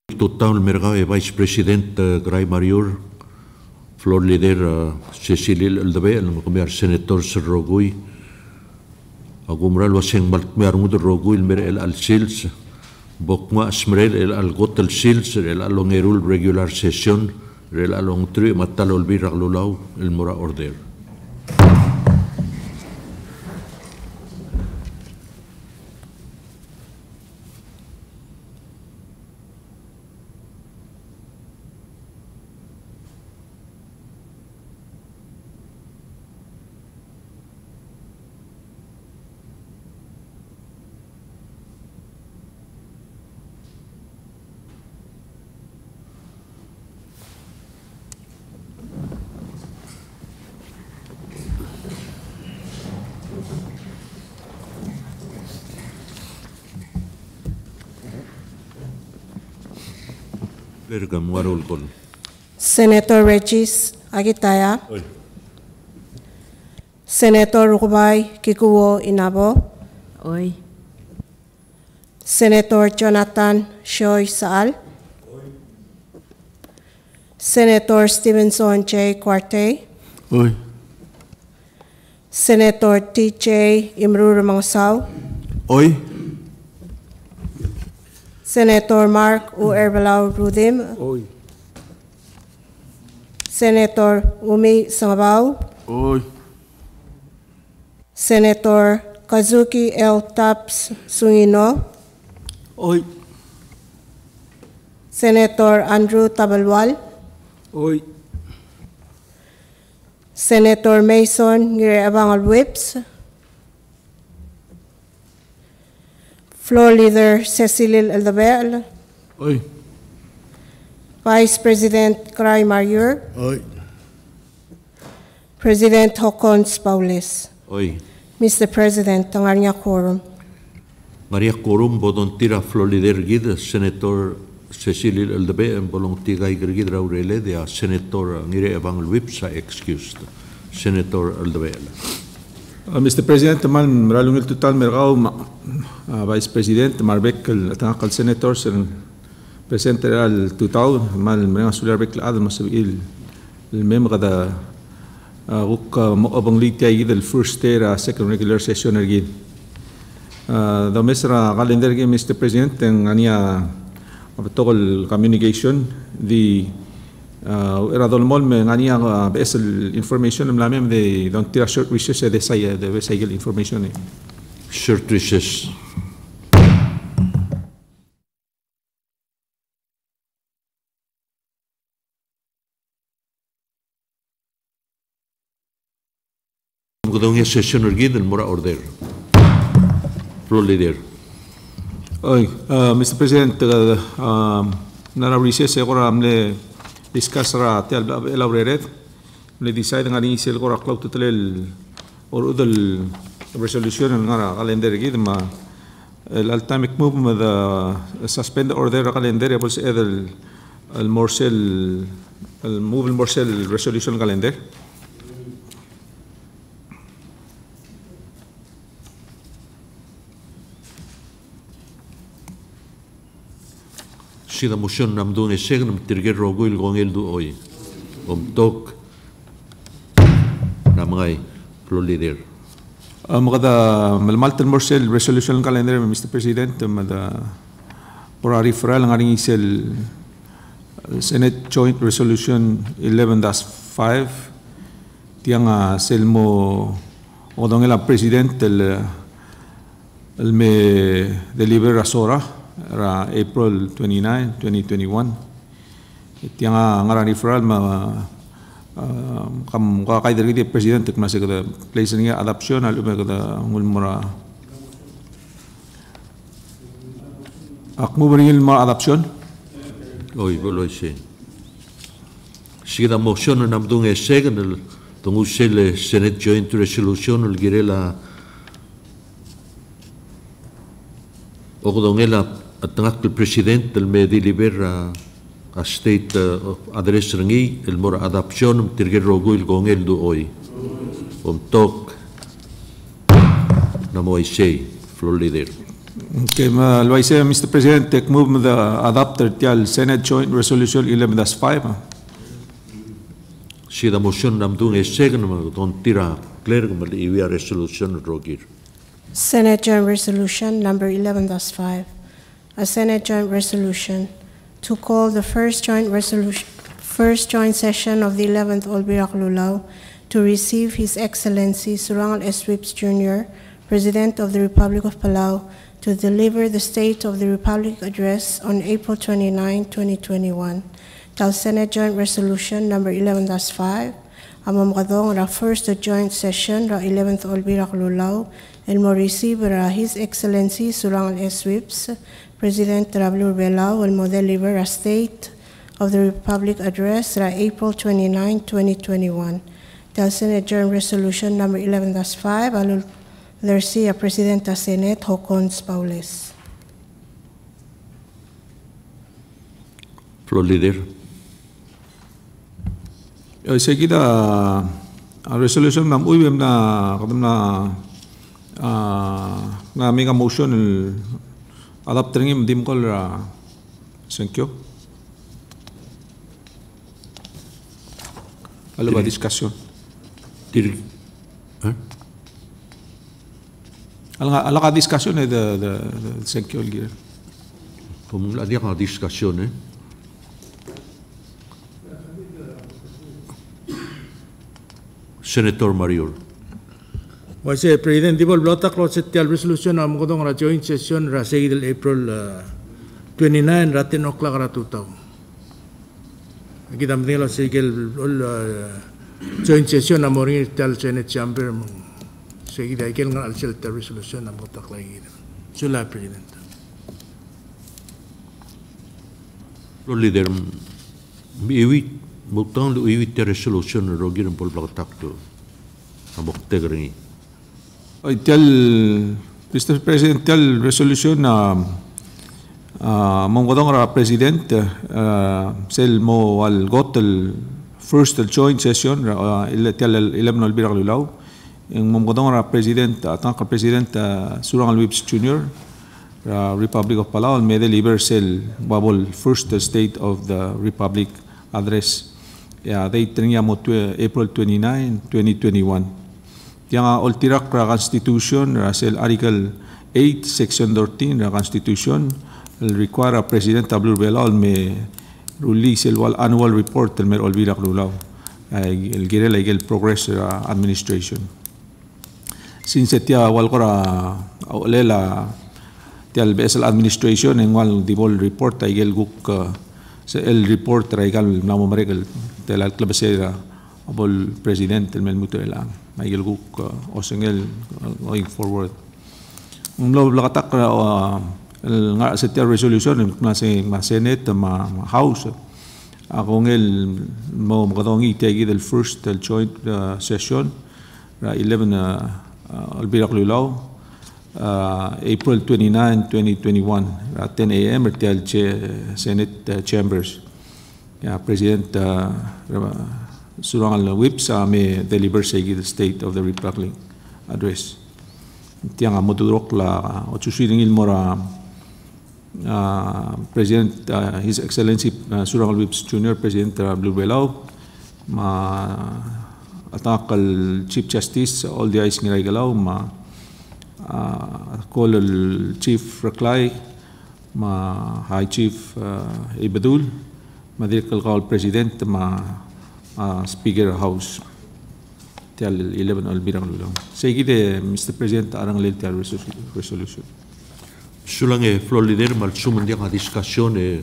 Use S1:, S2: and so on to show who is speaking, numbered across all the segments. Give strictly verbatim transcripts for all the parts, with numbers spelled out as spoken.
S1: Total mercado e Vice President Gray Marior, Floor Leader Cecilil Aldabe, el comer Senator Serrogui, agumral waseng malkmermud Rogui el mer el al sils, bokma smrel el al gotel sils el along erul regular session, el along tri matal Olbiil Era el mora order.
S2: Senator Regis Agitaya. Oy. Senator Rubay Kikuwo Inabo.
S3: Oy.
S2: Senator Jonathan Shoy Saal. Oy. Senator Stevenson J. Quarte.
S1: Oy.
S2: Senator T J Imrur Mangsaw.
S1: Oy.
S2: Senator Mark U. Erbelau Rudim.
S1: Oy.
S2: Senator Umi Sangabao.
S1: Oy.
S2: Senator Kazuki L. Taps Sungino.
S1: Oy.
S2: Senator Andrew Tabalwal.
S1: Oy.
S2: Senator Mason Ngire Whips. Floor Leader Cecilil Aldabel.
S1: Oy.
S2: Vice President Gray Marior.
S1: Oy.
S2: President Hokkons Baules.
S1: Oy.
S2: Mister President, ang Maria Quorum.
S1: Maria Quorum, bodon tira Floor Leader Gid, Senator Cecilil Aldabe, en bolong tigay Gid Raurele, de a Senator Ngire Abang Whips, excused. Senator Aldabe.
S4: Uh, Mister President, mal maralungil total mergao uh, Vice President marbek el tangkal senators el presente al total mal merga sular bek la adal masabil el member da guk mo abang league tay del first day ra second regular session ergid uh, da mesra calendar gi Mister President ang ania abtogol communication di Uh, era dolmol me ngania uh, bes information mla mem de don tira short recess de saya de bes ayel information eh.
S1: Short recess. Gudong session ergid el mora order. Floor Leader.
S4: Oy, uh, Mister President, uh, um, nara recess agora amle discuss ra tel elaborated le decide ngani sel ko raklau tutel el or udal resolution ngara calendar gid ma el ultimate move ma the suspend order calendar bol se el el morsel el move el morsel resolution calendar
S1: Sida motion namdun eseg nam tirger roguil gongel du oy. Om tok namngay Floor Leader.
S4: Magada malmalt morsel resolution calendar Mister President mada ora referral ngaring isel Senate Joint Resolution eleven dash five tiang selmo odongela President el el me delibera sora ra April twenty-ninth, twenty twenty-one. Tiang ngaran referral ma kam ka kay dari president tek masih kada place niya adoption alu me kada ngulmura akmu beringil ma adoption
S1: oy bolo ise sida motion namdung esegen el tungu sel Senate Joint Resolution el girela ogdongela atangak el president el me delibera a state uh, address rangi el mora adoption tirger roguil gongel du oy om tok namo ise Floor Leader.
S4: Okay, ma Luise, Mister President, take move the adopter tial Senate Joint Resolution eleven dash five.
S1: Si da motion nam dung e second ma don tira clear ma iwi resolution rogir.
S2: Senate Joint Resolution number eleven dash five. A Senate Joint Resolution to call the first joint resolution, first joint session of the eleventh Olbiil Era to receive His Excellency Surangal S. Whips Junior, President of the Republic of Palau, to deliver the State of the Republic Address on April twenty-ninth, twenty twenty-one. Tal Senate Joint Resolution number eleven dash five. Amam kadong ra first joint session ra eleventh Olbiil Era el mo receive ra His Excellency Surangal S. Whips, President Olbiil Era el mo deliver a State of the Republic Address ra April twenty-ninth, twenty twenty-one. Tal Senate Joint Resolution number eleven dash five. Alul Lercia, President of Senate, Hokkons, Baules.
S1: Floor leader.
S4: Seguida a resolution nam uywem na kadam na na mega motion el adapter ngim dim kol ra senkyo. Alo ba discussion?
S1: Dir. Huh?
S4: Ala ka discussion eh the the senkyo gear.
S1: Kung la dia ka discussion eh. Senator Marior.
S3: Vice President, di bol blota closet tial resolution am kodong ra joint session ra segidel April twenty-ninth ra ten o'clock ra tutaw. Kita mendelo segel joint session am orin tial Senate chamber mo segida ikel ngal sel tial resolution am kotak lagi. Sula President.
S1: Floor leader. Iwi Buktan lu iwi tiar resolution rogir ang polplatak to. Amok tegringi.
S4: Ay tial Mister President tial resolution na mongkodong ra president sel mo al gotel first joint session ra tial eleven Olbiil Era ang mongkodong ra president atang ka president Surangal Whips Junior ra Republic of Palau may deliver sel babol first state of the Republic address. Yeah, they tringa mo April twenty-ninth, twenty twenty-one. Yang ultirak ra Constitution, Russell Article eight, Section thirteen ra Constitution, require a President Olbiil Era me release el wal annual report el mer Olbiil Era el girel el progress ra administration. Since tia wal ko ra lela tial besel administration en wal dibol report ay gel guk el report raigal namo maregal tel al klabasera abol president el melmuto ela maigel guk osengel going forward un lo lakatak el nga sa resolution na se ma senate ma house ako ngel mo makadong itegi del first el joint session ra eleven Olbiil Era Uh, April twenty-ninth, twenty twenty-one at ten A M at the Senate uh, chambers. Yeah, President uh, Surangal Whips uh, may deliver the State of the Republic Address. Tiang amodurok la ochusiring ilmora President uh, His Excellency uh, Surangal Whips Junior President Olbiil Era ma attack al Chief Justice all the eyes ngiray galaw ma Uh, call el Chief Raklay, ma High Chief uh, Ibadul, ma dirkal call President, ma uh, Speaker House. Tial eleven Olbiil Era. Sige Mister President, arang lel tial resolution.
S1: Sulang e floor leader mal suman dia ka discussion e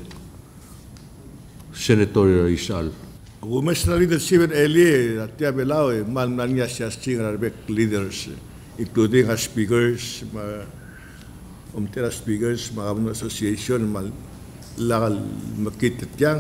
S1: Senator Isal.
S5: Gumestra leadership early at tiya belao e man nanya siya singarbek leaders. Including as speakers, umtira speakers, mga association, lakal makita tiyang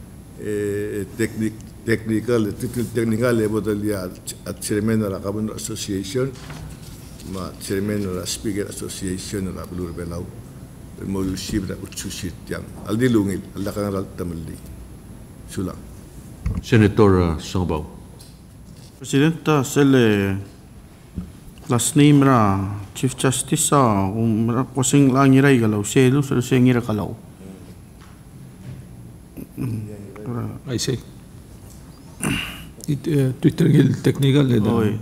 S5: technical, technical level at chairman ng Kabun Association, ma chairman ng Speaker Association ng Olbiil Era, mo receive na utsusit tiyang. Aldi lungil, alakang ral tamaldi. Sulang.
S1: Senator Sangabaw.
S6: Presidenta, sel last name ra Chief Justice sa kung kusing lang ngiray galaw selo sa sing ngira kalaw.
S4: I see. It uh, Twitter gil technical eh.
S6: Oy,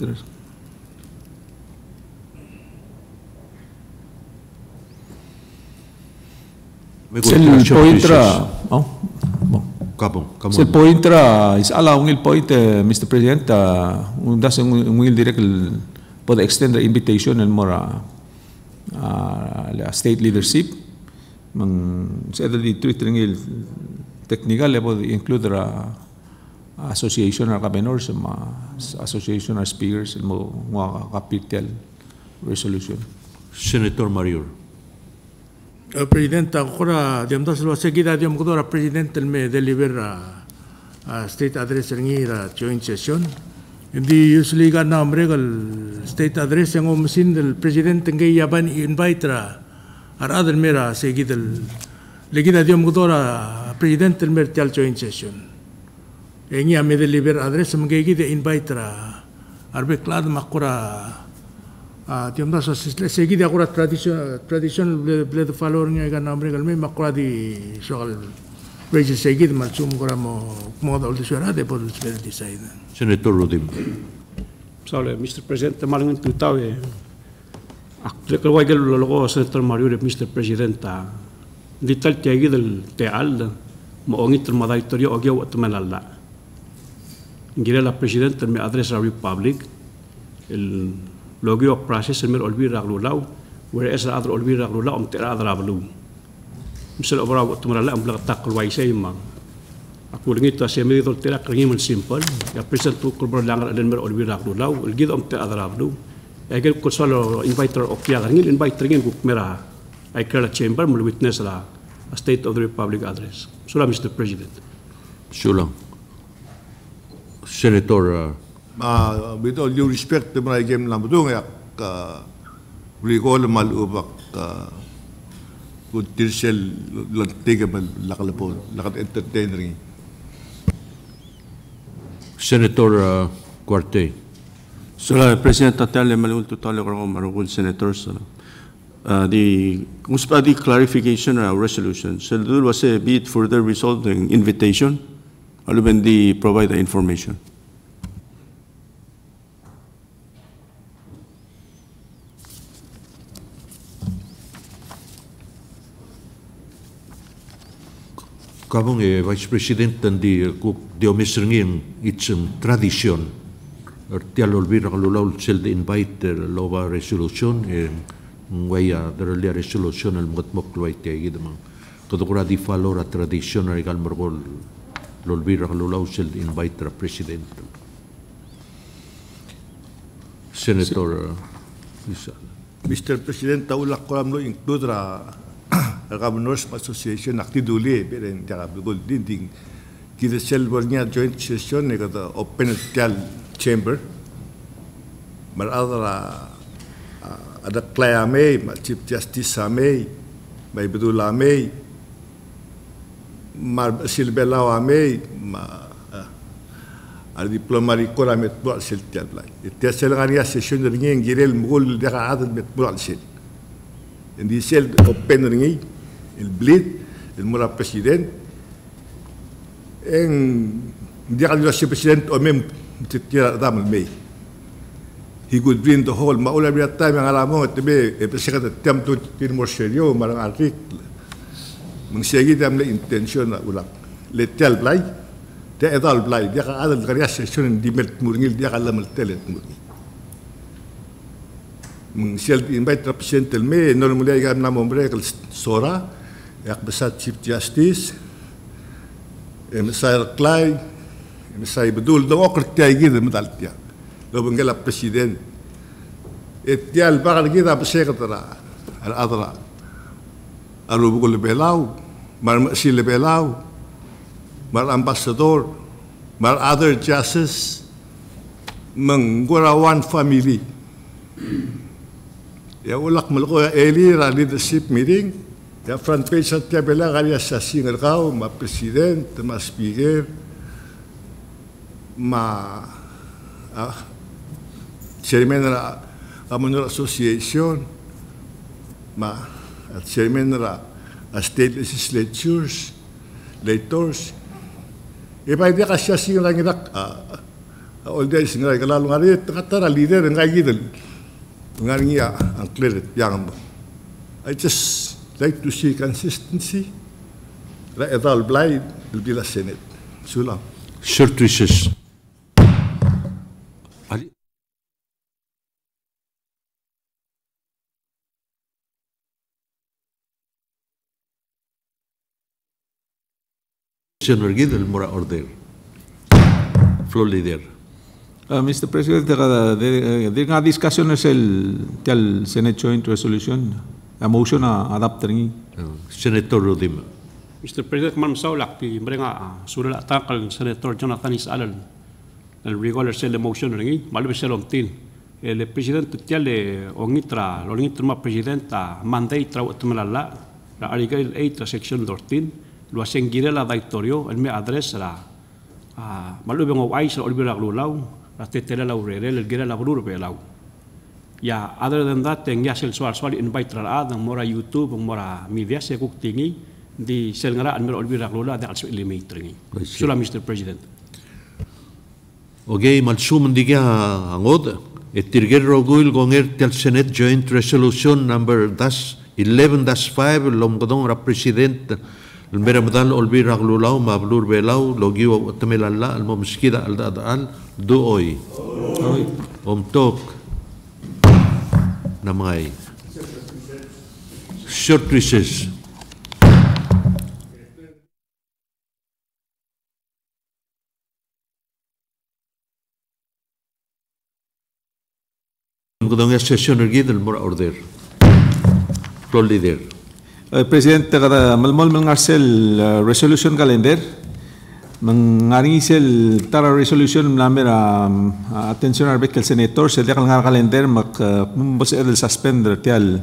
S4: Sel pointra. Oh.
S1: Kabong, kabong.
S4: Sel pointra is allowing il point, uh, Mister President, uh, undas ang will direct for the extend the invitation and more uh, uh, state leadership. Mang sa di Twitter ngil technical level include uh, association or cabinors, association or speakers mo mga capital resolution.
S1: Senator Marior.
S3: Uh, President, ako ra diam tas lo seguida diam ko ra President me deliver uh, uh, state address ngi ra joint session. Hindi usually ka na regal state address yang umasin del President ngi yaban invite ra ar other mera seguida legida diam ko ra President mer tal joint session. Engi ame deliver address mgi gide invite ra arbe klad makura Ah, tiam das segi dia akurat tradition tradition bled follower nga kan namre kalme makura di soal reji segi mal sum kora mo moda ul suara de por spell design.
S1: Senator Rodim.
S6: Sale Mister President malingan tutaw eh. Akle kalway gel lolo Senator Mario de Mister President ta vital tiagi del teal mo ongit madaytorio ogyo at manalla. Ngira la President me address la Republic el logio of process el Olbiil Era whereas the other Olbiil Era om tera adra balu misal obra wat tumala am blak tak kalway say mang aku lengi ta se medidol tera kringi man simple ya present to kulbor langar den mer Olbiil Era el gid om tera adra balu ya gel ko solo inviter of ya ngil inviter ngin guk mera I call a chamber mul witness la a state of the republic address sula Mister President
S1: Sulang. Senator uh,
S5: Uh, with all due respect to my game lambudong yak uh, recall malubak uh, good tirsel lantiga mal lakalapo lakat entertaining.
S1: Senator uh, Cuarte.
S6: So, uh, President Tatale malul total ko marugul senators uh, the kung sa di clarification or resolution so there was a bit further resolving invitation aluben di provide the information.
S1: Kabong eh, Vice President di kuk di omisringin itsang tradisyon er tial Olbiil Era sel de invite lova resolution eh ngwaya deralia resolution al mot moklway te gidamang kodokura di follow a tradition ar gal mergol Olbiil Era sel de invite ra President. Senator uh,
S5: Mister President taulak ko amlo include ra Governors Association aktiduli beren jaka bigol dinding kita selbornya joint session ne kata open tial chamber maradara ada klame Chief Justice ame mai betul ame mar silbela ame ma al diplomari kola met buat sel tial lai tial selangania session ringin girel mugol deka adat met buat sel di sel open ringi el bleed el mura president en dia kalau si president o mem tira dam me he could bring the whole maula bi time ang alamo tebe e president tem to tin mo seryo marang artik mung segi dam le intention na ulak le tel blay te edal blay dia ka adal kariya session di mel murngil dia ka lam telet murngil mung sel invite represent el me no mulai gam na mombre kal sora yak besat Chief Justice emisar Clay emisar bedul do okr tay gid medal tia lo bengela president etial bakal gida besekretara al adra alu bugol belau mar sil belau mar ambassador mar other justices menggora one family ya ulak melko eli ra leadership meeting ya front page sa tabela kali sa single kau ma president ma speaker ma ah chairman Commonwealth Association, ma at chairman ra state legislatures, legislators. Ipa dia kasya si orang irak all days ngai kalau ngari kata leader ngai gitu ngari ya ang clear yang I just like to see consistency. La eval blai di la Senate. Sulam.
S1: Short recess. Senator Mora order. Floor leader.
S4: Uh, Mister President, there are discussions el del Senate Joint Resolution, a motion a adapting.
S1: Senator Rodim.
S6: Mister President, man sa ulak pi mereka sudah takal Senator Jonathan Isalen el regular sel motion ringi malu selom tin el president tiale ongitra longitra ma presidenta mandate tra utmelala la article eight section fourteen lo sengire la daitorio el me address la malu bengo wais Olbiil Era la tetele la urere el gira la brur belau ya other than that teng ya sel soal soal invite tra ad mora YouTube mora media se kuk tingi di sel ngara an Olbiil Era da also limit ringi sula Mister President.
S1: Okay, malsum diga angod etirger roguil gonger tel Senate Joint Resolution number eleven dash five lomgodong ra president el meramdal Olbiil Era mablur belau logiwa tamelalla al momskida al dadal do oy omtok namay short recess. Kudong session ergi del mora order. Floor leader.
S4: President, kada malmol mengarsel resolution calendar, mengarisel tara resolution namer attention arbek el senator se dekal ngar calendar mak mumbos el suspender tial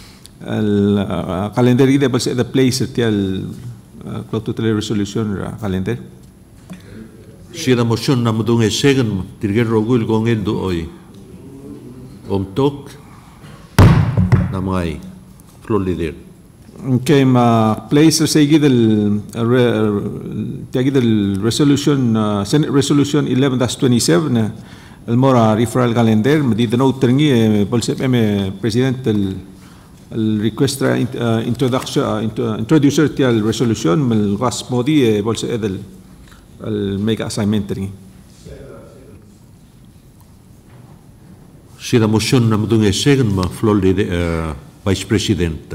S4: el calendar ide bas the place tial clock to resolution calendar.
S1: Sira motion namudong esegen tirger rogul gongel do oy. Omtok namay floor leader.
S4: Okay, ma place segi del tagi del resolution Senate resolution eleven dash twenty-seven el mora referral calendar medi de no tringi bolse em president el el request introduction introducer tial resolution mel gas modi bolse edel el make assignment tringi.
S1: Si la motion namudong esegen ma floor leader vice president.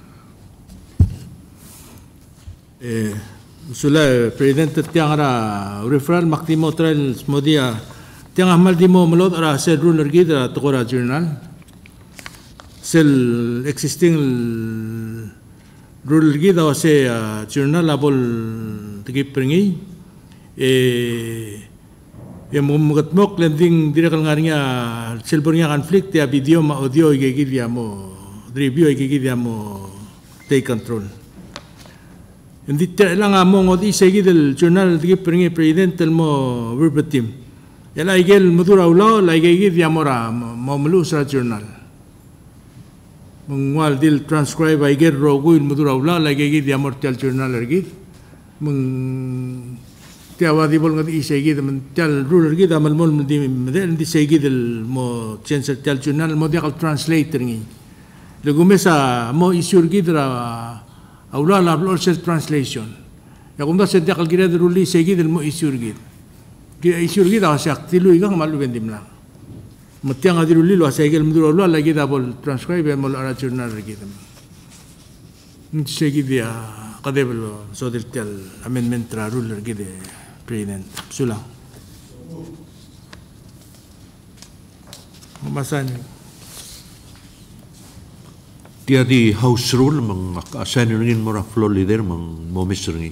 S3: Eh, sula president tiang ara referral maktimo trail modia tiang amal dimo melot ara sel ruler gida tokora journal sel existing ruler gida o se journal abol tigi pringi eh yang mengatmok landing direkal ngarinya selbornya konflik ya video ma audio gigi dia mo review gigi dia mo take control. Hindi lang among odi segi del journal di pringi president el mo verbatim. Ela igel madura ulo la igegi dia mora mo melusra journal. Mengwal dil transcribe igel roguil madura ulo la igegi dia mortal journal ergi. Meng tiawa di bol ngadi segi dem tel rule ergi da mal mol di medel di segi del mo change tel journal mo dia translator ngi. Legumesa mo issue ergi dra أولا لا بلورسل translation. يقوم ده صدق الجريدة رولي سيجيد المو إيشور جيد. إيشور جيد أشياء تلو يجاه مالو بندملا. متيان هذي رولي لو سيجيد المدور أولا لا جيد أبول transcribe مال أرا journal جيد. نت سيجيد يا قديم صدق تل amendment ترى ruler جيد president. سلا. مماسان.
S1: Dia di house rule mang assign ringin mora floor leader mang momis ringi.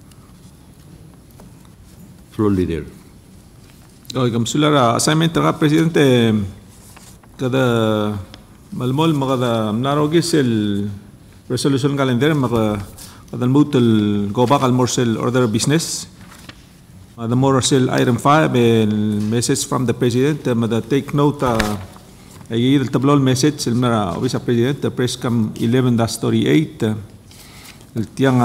S1: Floor leader.
S4: Oh, kam sulara assignment tra presidente kada malmol magada narogis el resolution calendar mag kada mut el go back al morsel order business. The morsel item five el message from the president mada take note ay il tablol message il mera Vice President press cam eleven dash thirty-eight il tiang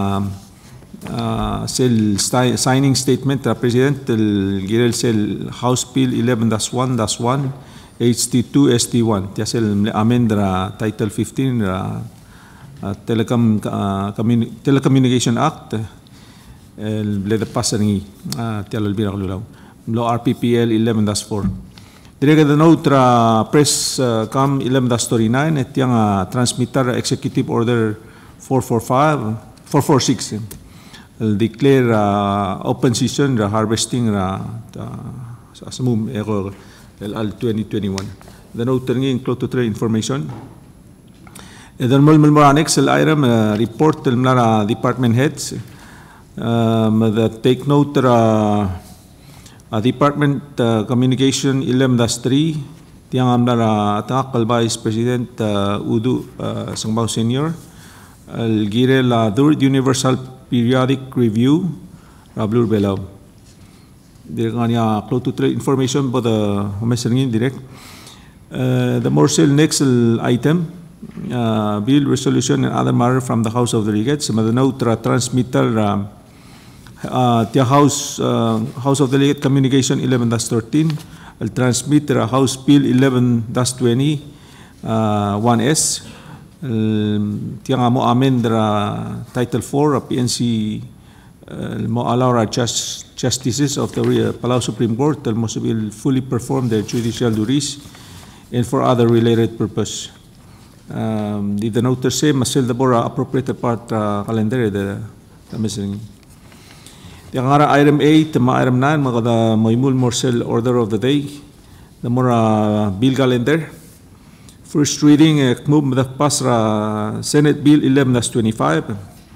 S4: sel signing statement ra President il girel sel House Bill eleven dash one dash one H T two S T one tia sel amendra Title fifteen ra Telecom Telecommunication Act el bleda pasani tia Olbiil Era lulaw Law R P P L eleven dash four. Direga the note uh, press uh, com eleven dash thirty-nine at yung uh, transmitter executive order four forty-six. I'll declare uh, open season the harvesting ra sa samum ero al twenty twenty-one. The note ngin close to trade information. And then mul mul annex el item uh, report el mlara department heads um, that take note uh, Uh, Department uh, Communication eleven dash three, tiyang amna takal Vice President uh, Udu uh, Sangbao Senior, al gire la third Universal Periodic Review, Rablur Belaw. Direk nga close to trade information po the humesengin direct. Uh, the morsel next item, uh, bill resolution and other matter from the House of Delegates, madanotra transmitter uh, Uh, the House uh, House of Delegate Communication eleven dash thirteen, I'll transmit the House Bill eleven dash twenty uh, one S. Tiang mo amend Title four of P N C uh, mo allow our just, justices of the uh, Palau Supreme Court that must will fully perform their judicial duties and for other related purpose. Um, the note say masel the bora appropriated part uh, calendar the the missing. Yang ara item eight, ma item nine, mga da moimul morsel order of the day, the mora bill calendar. First reading, uh, move the pasra Senate Bill eleven dash twenty-five.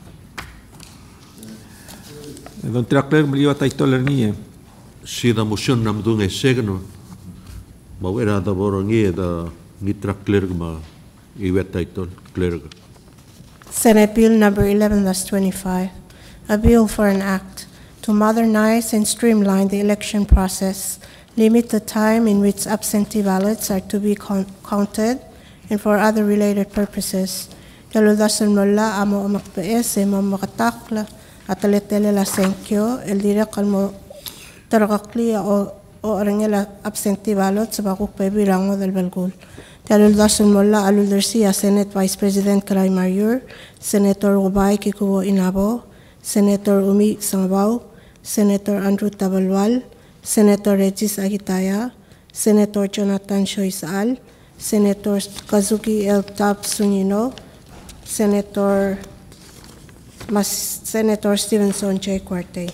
S4: Don trakler maliwa title ni.
S1: Si da motion nam dung e segno. Ma wera da borongi da ni trakler ma iwet title clerk.
S2: Senate Bill number eleven dash twenty-five, a bill for an act to modernize and streamline the election process, limit the time in which absentee ballots are to be counted, and for other related purposes. Kaludasan mola amo makpees e mo makatakla at aletele la senkyo el direk almo tarakakli o o arangela absentee ballots sa bakuk pebirango del balgul. Kaludasan mola aluldersia Senate Vice President Kalay Mariur, Senator Ubay Kikuwo Inabo, Senator Umi Sangbao, Senator Andrew Tabalwal, Senator Regis Agitaya, Senator Jonathan Shoisal, Senator Kazuki L. Tab Sunino, Senator Mas Senator Stevenson J. Cuarte.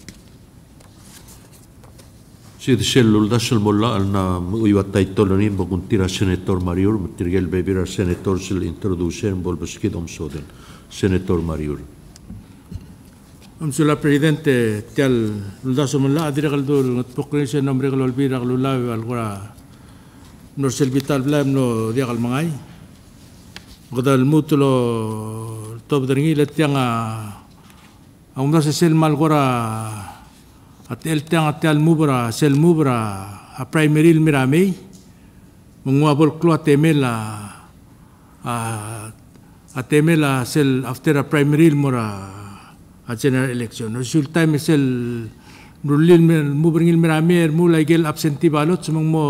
S1: Si disellul dasel molla al na uiwa title ni baguntira Senator Mariur, matirgel bebira Senator sil introducer bol beskidom soden. Senator Mariur.
S3: Amsula Presidente tial luldaso mula adirakal dul ngat pokrense nombre kal Olbiil Era lulaw al gura nor selvital blam no diakal mangay godal mutulo tob dringi letiang ang umda sel mal gura at el tiang at tial mubra sel mubra a primary mirame mungwabol klo temela a atemela sel after a primary mura a general election. Resulta misel nulil mo bringil miramer mula igel absentee ballots sumang mo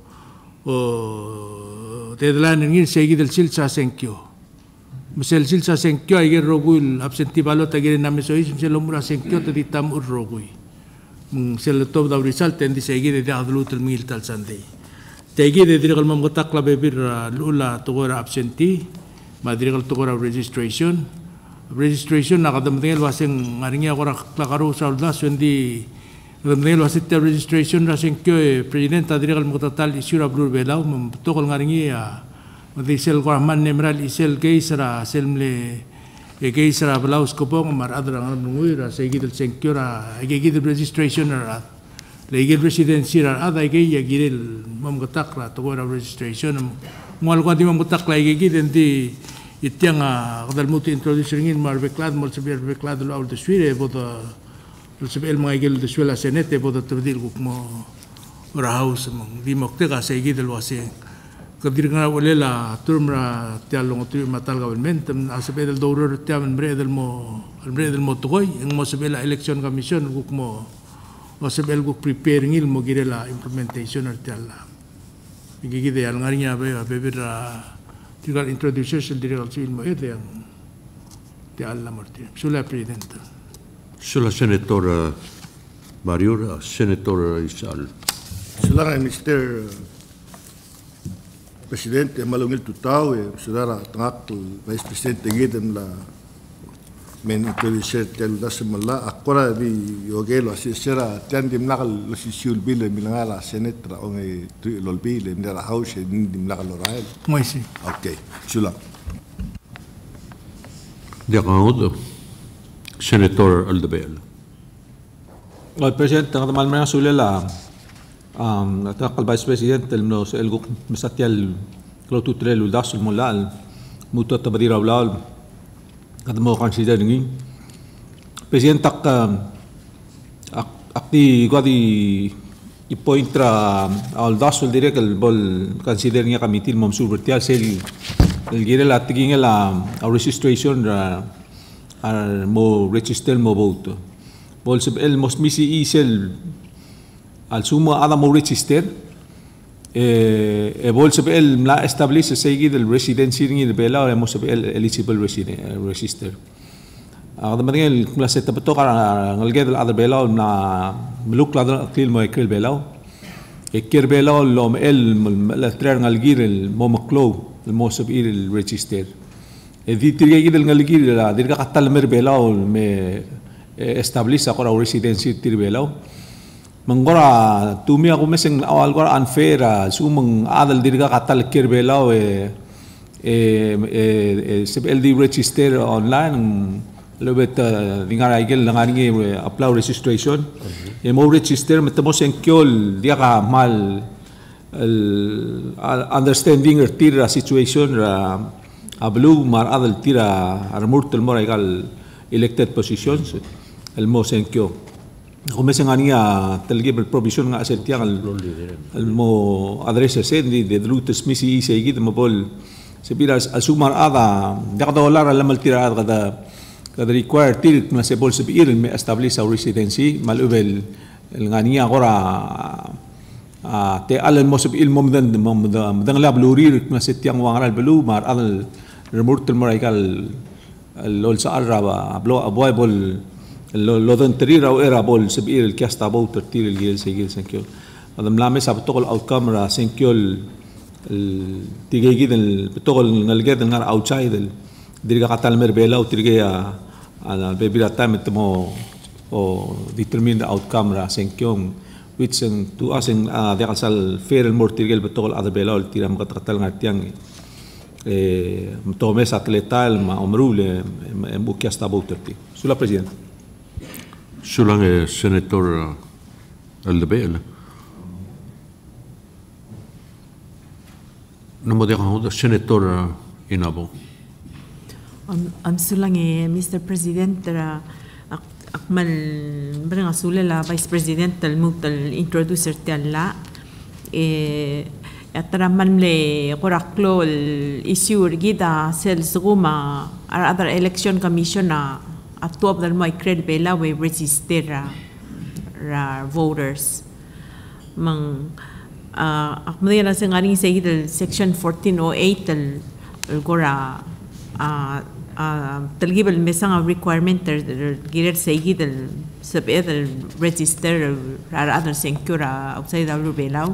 S3: o deadline ngin segi del silsa senkyo. Misel silsa senkyo igel rogul absentee ballot igel na mesois misel mura senkyo tadi tam ur rogui. Misel top da result endi segi de adlut el mil tal sunday. Tegi de dirgal mam gotak la bebir lula togora absentee, ma dirgal togora registration. Registration nakadamdengel waseng ngaringi ako rakaro sa uldas hindi kadamdengel wasit registration raseng kyo eh president adrigal mutatal isura blur belaw mamtokol ngaringi ah madisel ko man nemral isel keisra selmle e keisra belaw skopong maradra ngam nunguira segidel senkyo ra egegidel registration ra legil residency ra ada ege yagidel mamgotakra to registration mual ko di mamgotakla egegidel di itiang kadal muti introduce ngin marbeklad mol sabiar beklad lo al deswire boda lo sabiel mga igel deswela senete boda terdil kuk mo rahaus mong di mokte ka sa igidel wase kadir nga wala la term ra tialong tu matal government asabe del doror tiam bre del mo bre del mo toy ang mo sabela election commission guk mo o sabel guk preparing il mo girela implementation ar tiala igigide al ngarinya ba bebira tigal introduction direct al mo ede ang tiala morti sulla presidente
S1: sulla senator Mariur senator Isal
S5: sulla mister Presidente malungil tutau e saudara tengak Vice Presidente ngidem la men introducer tel dasemala akora di yogelo asisera tian dim nakal lasisul bil milangala senetra onge tu Olbiil Era house dim nakal oral
S3: moi si
S5: okay sula
S1: dia kaud senator Olbiil
S4: Well, President, ang tamal mga sulela, um, at ang Vice President, no, sa elgok misatyal, kalau tu trel uldas ulmulal, mutu at tabadira ulal, kada mo consider ngin. President, tak, ak, akti, gadi, ipointra, uldas ul direk, bol, consider niya kamitil, mom surbertial, sel, el girel at tiging la, registration, ra, mo register mo vote. Bol sab el mos misi isel al suma ada mo register e e bol sab el la establish seguid el residency ni de bela mos sab el eligible resident register ada man el clase tabato kara ngalged el ada bela na muluk la klil mo ekril bela e ker bela lo el la trer ngalgir el mo maklo el mos sab el register e di tirgid el ngalgir la dirga katal mer bela me establish ako ra residency tirbelaw mangora tumi ako meseng awal ko unfair sumang adal dirga katal kirbelaw e e sib L D register online lobet dinga igel ngani apply registration e mo register metamos en kyol dia ka mal understanding er tira situation ra ablu mar adal tira armurtul mora igal elected positions el mo senkyo kung meseng ania talgi ber provision nga asentiang el mo address sendi de lutes misi isegid mo bol sebiras asumar ada da dollar la maltira ada kada require til na se bol sebir me establish our residency malubel el ngania gora te al mo sebil mo mdan mdan la blurir na setiang wangal belu mar al remurt el moraikal lol sa araba ablo aboybol lo don trira o era bol sebir el kasta about tir el gel segil senkyo adam lame sa tokol outcome ra senkyo el tigegid el tokol ngalged ngar outside el dirga katal mer bela o tirga ala bebira time temo o determine the outcome ra senkyo which to us en de kasal fair el mortirgel tokol ada bela o tiram katal ngar tiang eh tomes atletal ma omrule en bukia sta bouterti sulla presidente
S1: sulang e senator Olbiil namo dia kaud senator Inabo
S7: am am sulang e Mister President ra akmal bring asulela Vice President al mutal introducer tialla e ataraman le koraklo issue gida sel suguma ar other election commission na atop dal mai cred bela we register ra, ra voters mang uh, akmaya na sa ngaring sa hidal section fourteen oh eight al gora uh, uh, talgibal mesang requirement girer sa hidal sa pedal register ra other secure outside dal belaw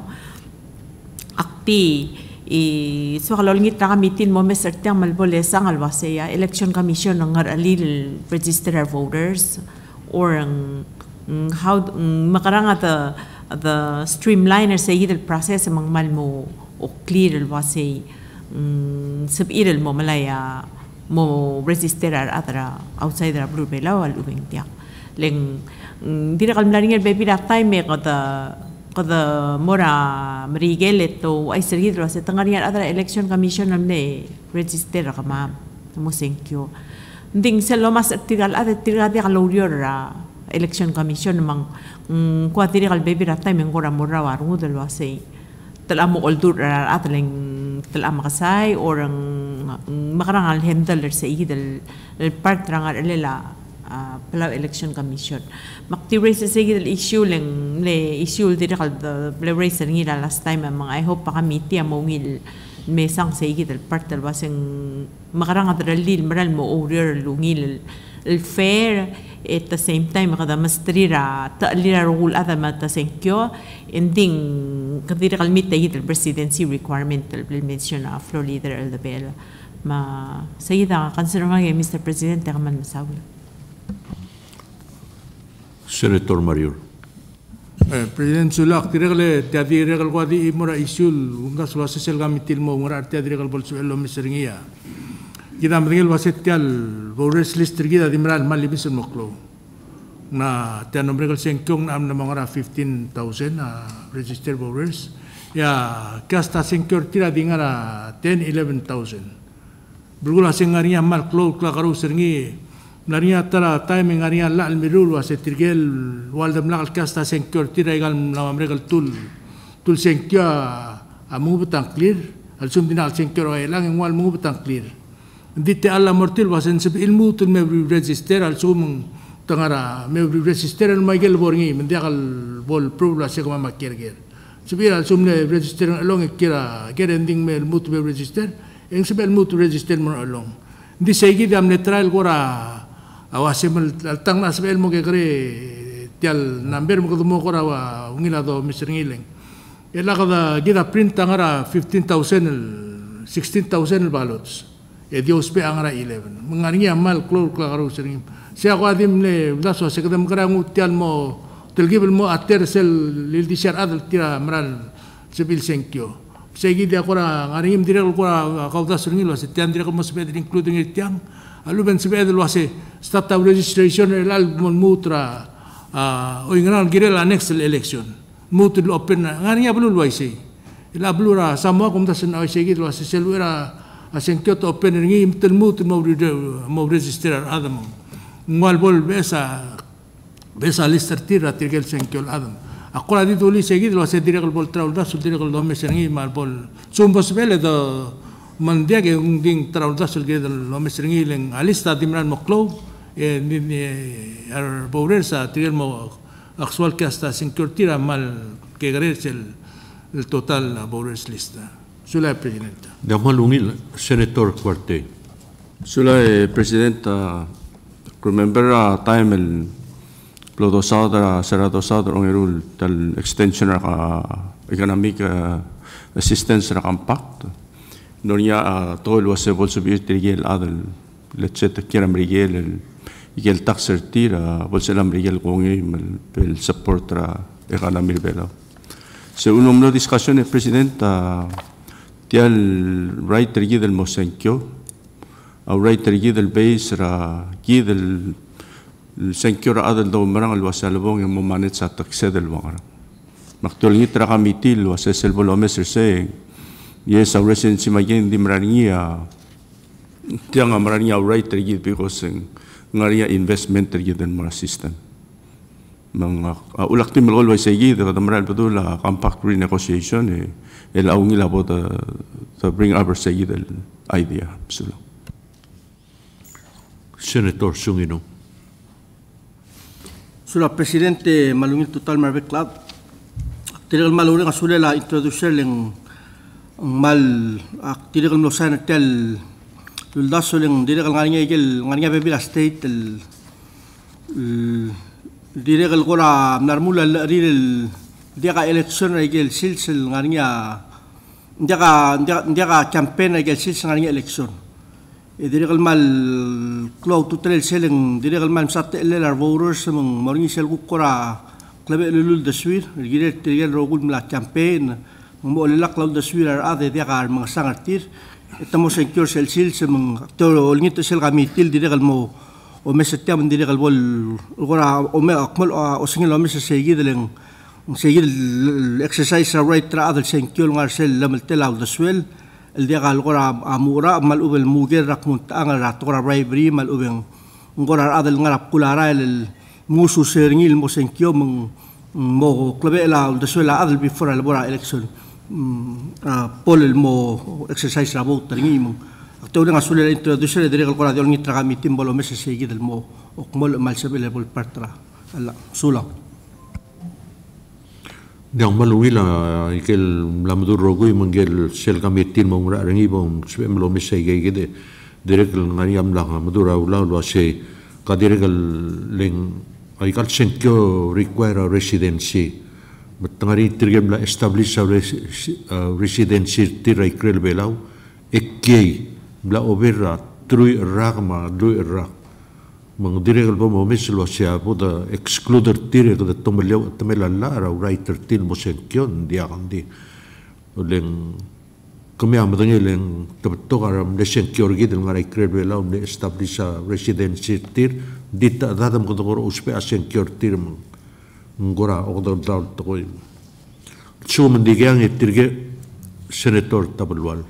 S7: akti i so kalau ngit ta kamitin mo meser tiang malbole sang alwasaya election commission ng alil register voters or um, how um, makarang at the, the streamliner sa hidal process amang malmo o clear alwasay um, sabiril mo malaya mo register atra outside the blue belaw al ubing tiak leng um, dira kalmlaring el baby that time me kada kada mora marigelet to ay sergidro sa tangarian other election commission namne register ka ma mo thank you ding sa lomas tigal at tigal dia kalorior ra election commission mang kwa tigal baby that time ngora mora warung dal wasay talamo oldur ra atling tala makasay or ang makarangal handler sa ihid el part rangar elela Palau Election Commission. Makti-raise sa ihid el issue lang le issue dito kal the raise nila last time mga I hope pa kami tiya mo ngil may sang sa ihid el part el basing makarangal dalil maral mo order lungil el fair at the same time kada mastrira ta'lira rule ada mata senkyo ending kadira kalmit tayit el presidency requirement el mention of floor leader el dabel ma sayida consider nga Mister President kaman masawla
S1: Senator Marior.
S3: Eh, President Sulak tiregle tiadi regal kwadi imura isul unga sula sesel gamitil mo ngara tiadi regal bolsu elo miseringia kita mendengar wasetial voters list kita di meral malibis moklo na tian nomor sengkyong na amna mangara fifteen thousand registered voters ya kasta sengkyor tira di ngara ten eleven thousand bergula sengaria mal klo kla karu seringi naria tara time ngaria la almirul wasetirgel waldam la kasta sengkyor tira igal na amregal tul tul sengkya amu betang clear al sum dinal sengkyor elang wal mu betang clear Dite alla mortil wasen seb ilmu tul me register al sum tangara me register al maigel borngi mendial bol probla se kama makerger sebir al sum ne register along kira gerending me ilmu tul register en seb ilmu tul register mon along di segi dam neutral gora awasem al tang nas ilmu ke kre tial number mo ko mo gora wa ngila do misringileng ela kada gida print tangara fifteen thousand sixteen thousand ballots e Dios pe angara eleven mengarngi amal klor klaro sering sia ko adim le daso se kadam karang utial mo telgibel mo ater sel lil dishar adal tira maral sebil senkyo segi dia kora ngaringim dire kora kau das ringi lo se tian dire ko mo sebe including itiang alu ben sebe lo se start of registration el mon mutra o ingral girel annex election mutul open ngaringi ablu lo ise ila blura samo kom das na segi lo se selura Asenkyo to open ringi imtelmu tu mau mau register adam ngal bol besa besa lister tira tirgel senkyo adam aku lagi tulis segi lo se direk bol traul da su direk lo meseringi mal bol sumbos bele do mandia ke unding traul da sul ge lo meseringi leng alista dimran moklo e ni ar bouresa tirgel mo actual que hasta senkyo tira mal que gresel el total boures lista Sula Presidenta.
S1: Damal ungil Senator Cuarte.
S8: Sula Presidenta, remember a time el plodosada seradosada ongerul tal extension ra economic assistance ra compact. Nonia todo lo se bolso bir tirgel adel lechet kiram rigel el igel taxer tira bolso lam rigel kongi el support ra economic bela. Se uno no discussione Presidenta tial right tergi del mosenkyo au right tergi del base ra gi del senkyo ra adal do marang al wasalbong yang momanet sa taxe del wangara maktul ni tra kamitil wasel bolome se yes au residency magen di marania tiang marania right tergi because ngaria investment tergi del mar system mga ulak tim lol wa segi da maral betul la compact renegotiation eh el aungi la bota to bring up segi del idea solo
S1: Senator Sungino.
S9: Sula Presidente malungil total marbe club tiregal malure ngasule la introducer leng mal tiregal no sana tel luldaso leng tiregal ngania igel ngania bebila state el diregal gora narmula rirel diaga election igel silsil ngania diaga diaga campaign igel silsil ngania election e diregal mal cloud to trail selling diregal mal sat elar voters mong moringi sel gukora klabe lulul deswir digire tirgel rogul mla campaign mo lelak cloud deswir ar ade diaga mga sangartir estamos en cure sel silsil mong to lingit sel gamitil diregal mo o mesetia mendiri kalbol ora o me akmal o singil o mese segi deleng segi exercise right tra adel senkiol ngar sel lamel telaw the swell el dia gal ora amura mal ubel muger rak muntang rat ora bribery mal ubeng ngora adel ngarap kulara el musu seringil mo senkio mong mo klabe la the swell adel before el bora election Paul mo exercise na vote ringi mo. Akto nga sulit introducer dire kal kora diolngi tra kami timbolo message segi del mo okmol mal available partra. Alla sulang.
S1: Yang malungi la ikel lamdur rogui manggil sel kami tin mo ngara ringi bom sebem lo message gede dire kal ngari am la madura ulau lo se ka dire kal leng ai kal senkyo require residency Matangari tirgem la establish a residency tirai krel belau ekkei bla overa trui ragma lui rak mang direk bo mo mislo sia boda excluder tirek da tomelo tomela la ra writer til mo senkyon dia kandi leng kami am da leng to garam le senkyor gid ngarai krel belau le establish a residency tir dita dadam ko dor uspe a senkyor tir ngora ogdor dal toy chum digang etirge senator tabulwal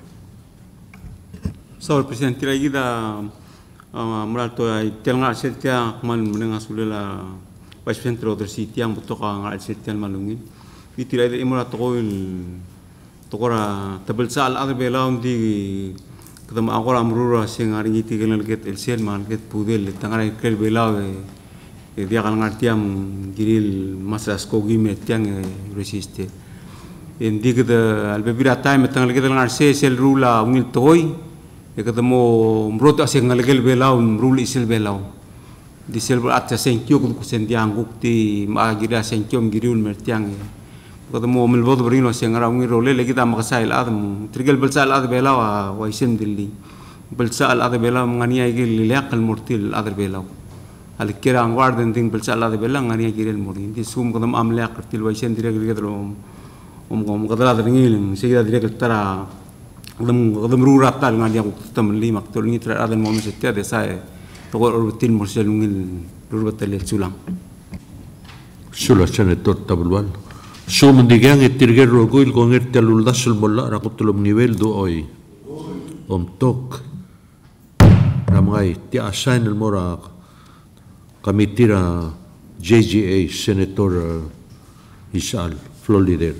S8: so president tiragida moral to ay telnga setia man menenga sulela vice president other city ang buto ka ngal setia malungi itiray imura to ko tokora tabel sal other belaun di kadam akora amrura sing aring itigal get el sel man get pudel tangara kel belau dia kan ngartiam giril masras kogi metiang resiste indi kita albebira time tang lagi tang arse sel rula ungil toy e kada mo mrot aseng ngalgel belau rul isel belau di sel at senkyo ku sendiang gukti ma gira senkyo giril metiang kada mo melbod brino aseng ara ungil role lagi ta makasail adam trigel belsal ad belau wa isen dilli belsal ad belau ngania igil lilaq al murtil ad belau al kirang warden ting belsala de belang ngani kirel mori di sum kadam amla kertil waisen direk direk rom om om kadala dringil sega direk tara kadam kadam rurat tal ngani aku tam li maktul ni tra adan mom setia de sai to rutin morsel ngil rurbatel sulang
S1: sula senator tabulwal sum digang etirger rogoil gonger telul dasul molla rakutulum nivel do oi om tok ramai ti assign el morak kami tira J G A Senator Isal Florida.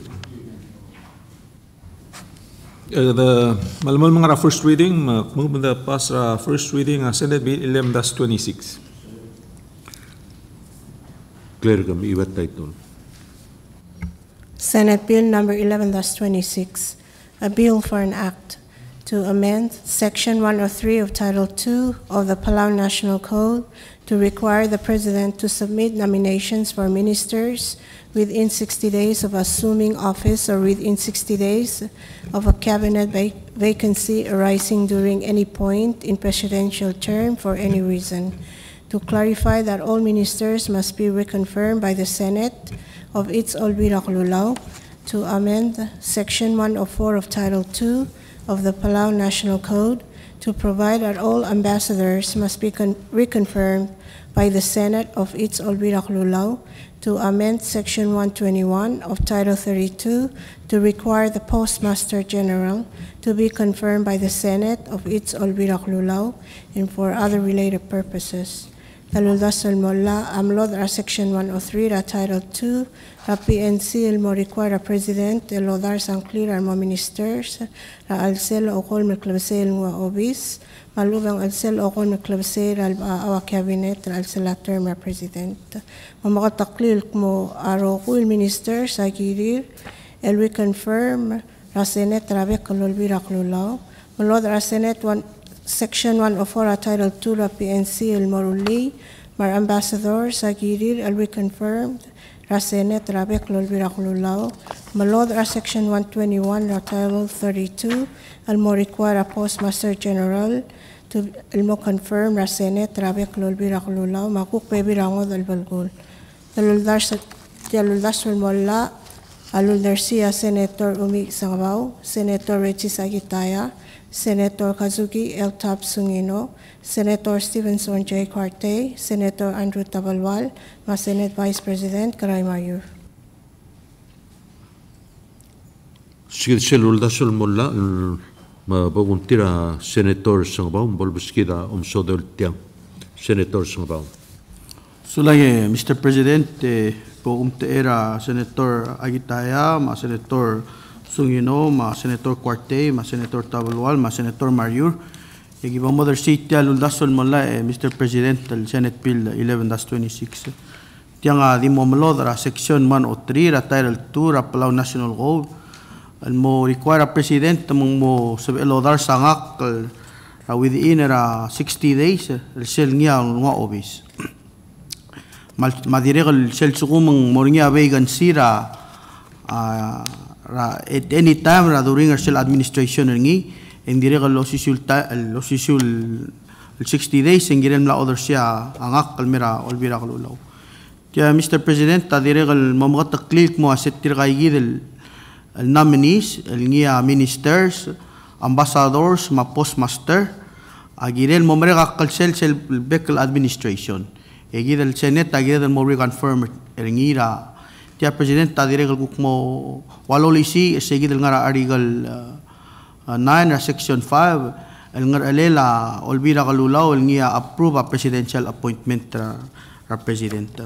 S4: The malamal mga first reading move the pass first reading Senate Bill eleven dash twenty-six.
S1: Clear kami iwat title.
S2: Senate Bill number eleven dash twenty-six, a bill for an act to amend Section one oh three of Title two of the Palau National Code to require the President to submit nominations for ministers within sixty days of assuming office or within sixty days of a cabinet vac vacancy arising during any point in presidential term for any reason, to clarify that all ministers must be reconfirmed by the Senate of its Olbiil Era, to amend Section one oh four of Title two of the Palau National Code to provide that all ambassadors must be reconfirmed by the Senate of its Olbiil Era, to amend Section one twenty-one of Title thirty-two to require the Postmaster General to be confirmed by the Senate of its Olbiil Era, and for other related purposes. Taluldasul Molla, Amlod are Section one oh three, Title two, Ra P N C, El Mo require a President, El Lodar Sanclir, Armo Ministers, Ra Alcel Okol Merclabsel Ngwa Obis, Malubang Alcel Okol Merclabsel, Awa Cabinet, Ra Alcel Term President. Mamakataklir Mo Arokul Ministers, Agirir, El reconfirm, Ra Senate, Rabek Olbiil Era, Malod Ra Senate one. Section one oh four, Title two, Ra P N C, El Moruli, Mar Ambassador, Sagirir, El reconfirmed, Ra Senate, Rabek Olbiil Era, Malod Ra Section one twenty-one, Ra Title thirty-two, El Mo require a Postmaster General to El Mo confirm, Ra Senate, Rabek Olbiil Era, Makuk Pebi Rangod El Balgul. Taluldasul Molla, Aluldarsia, Senator Umi Sangabao, Senator Regis Agitaya, Senator Kazuki L. Top Sungino, Senator Stevenson J. Quarte, Senator Andrew Tabalwal, Ma Senate Vice President Karay Mayur.
S1: Sige selul dasul molla mabaguntira Senator Sangbaum bolbuskida umsodol tiang Senator Sangbaum.
S10: Sulay Mister President po umte era Senator Agitaya, Ma Senator Sungino, ma Senator Cuarte, ma Senator Tabalwal, ma Senator Mariur. Yagi ba mother seat ya lundasol mola eh, Mister President el Senate Bill eleven dash twenty-six. Tianga di mo melodra section one oh three ra title two ra Palau National Goal. El mo require President mong mo sabelodar sangak ra within ra sixty days el sel ngia nga obis. Madirek el sel sugumang morngia vacancy ra uh, at any time ra during el sel administration ngi en direct los isul los isul sixty days en girem la other siya angak kalmera Olbiil Era kalulaw. Kaya Mister President ta direct el mamagat click mo aset tirgay del el nominees el ngia ministers ambassadors ma postmaster agirel mo mrega kalsel sel bekel administration egi del senate agirel del mo reconfirmed el ngira. Kaya President ta direct el gukmo walolisi segi del ngara article uh, Uh, nine or section five el ngarela Olbiil Era kalulaw el ngia approve a presidential appointment ra uh, president.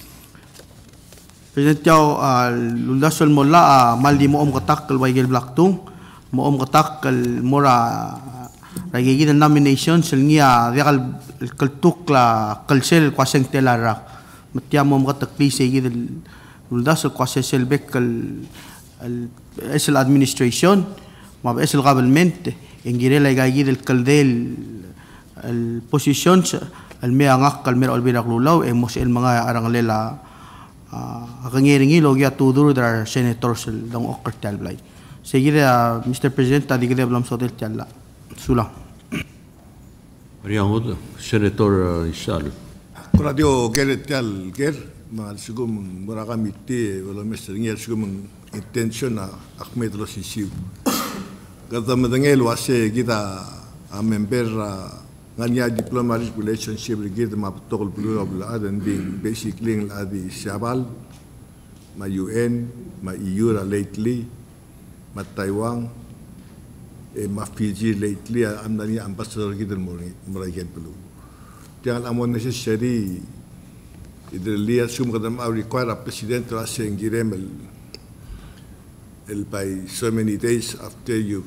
S10: President yaw uh, lundasol mola uh, maldi mo om katak el waigel blaktung mo om katak el mora ragigi del nominations el ngia dial el kaltuk la kalsel kwaseng telara matya mo om katak please gi del lundasol kwasel bek el el administration ma es el government en girela gayid el caldel el positions el mea ngak kal mer Olbiil Era kalulaw e mos el mga aranglela agangeringi logya tudur dar senators el dong okertal blay seguida Mister President ta digde blam sotel talla sula
S1: Mariangod Senator Isal
S5: Radio Geretal Ger ma sigum murakamiti wala Mister Ngel sigum intention na Ahmed Rosisiu. Kata madangel wase kita a member nganya diplomatic relationship kita ma protocol blue bla adan ding basically la di Shabal ma U N ma E U lately ma Taiwan e ma Fiji lately amdani ambassador kita muragen blue. Jangan amon necessary idel lihat sum kadam require president wase ngirem el el by so many days after you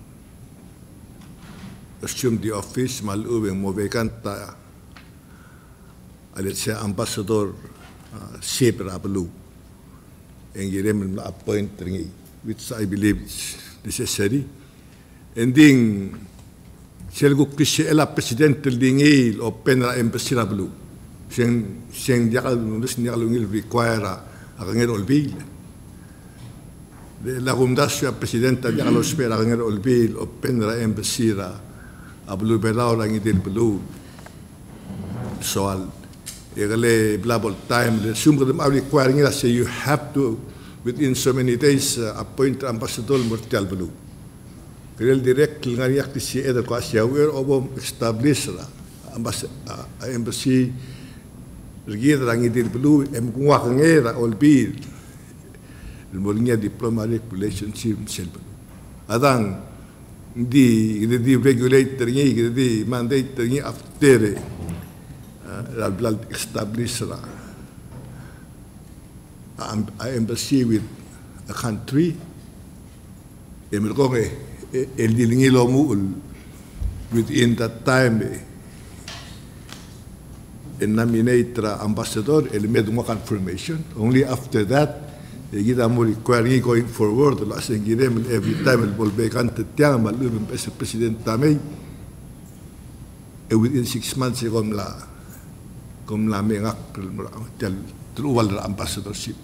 S5: assume the office mal ubeng mo vacanta alet se ambassador shape rablu engirem appoint ringi which I believe is necessary ending selgo kisi ela president lingi open ra embassy rablu sen sen jakal nus nyalungil require akangel Olbiil la Fundación Presidenta de los Espera en el Olbiil open ra embassy ra ablu belao lang idil belu soal egale blabol time le sum kadam abli requiring la say you have to within so many days uh, appoint ambassador mortal belu kerel direct ngari aktisi eda ko asia we obo establish la embassy rigid lang idil belu em kuwa ngera Olbiil el molinga diplomatic relationship sel belu adang di di regulator ni di mandate ni after la blood establish la embassy with a country emergo el dilingi lo mu within that time en nominate ambassador el med mo confirmation only after that kita mau require going forward la sengirem every time el bolbekan tiang malum es president tamay e within six months kom la kom la mengak tel truwal ambassadorship.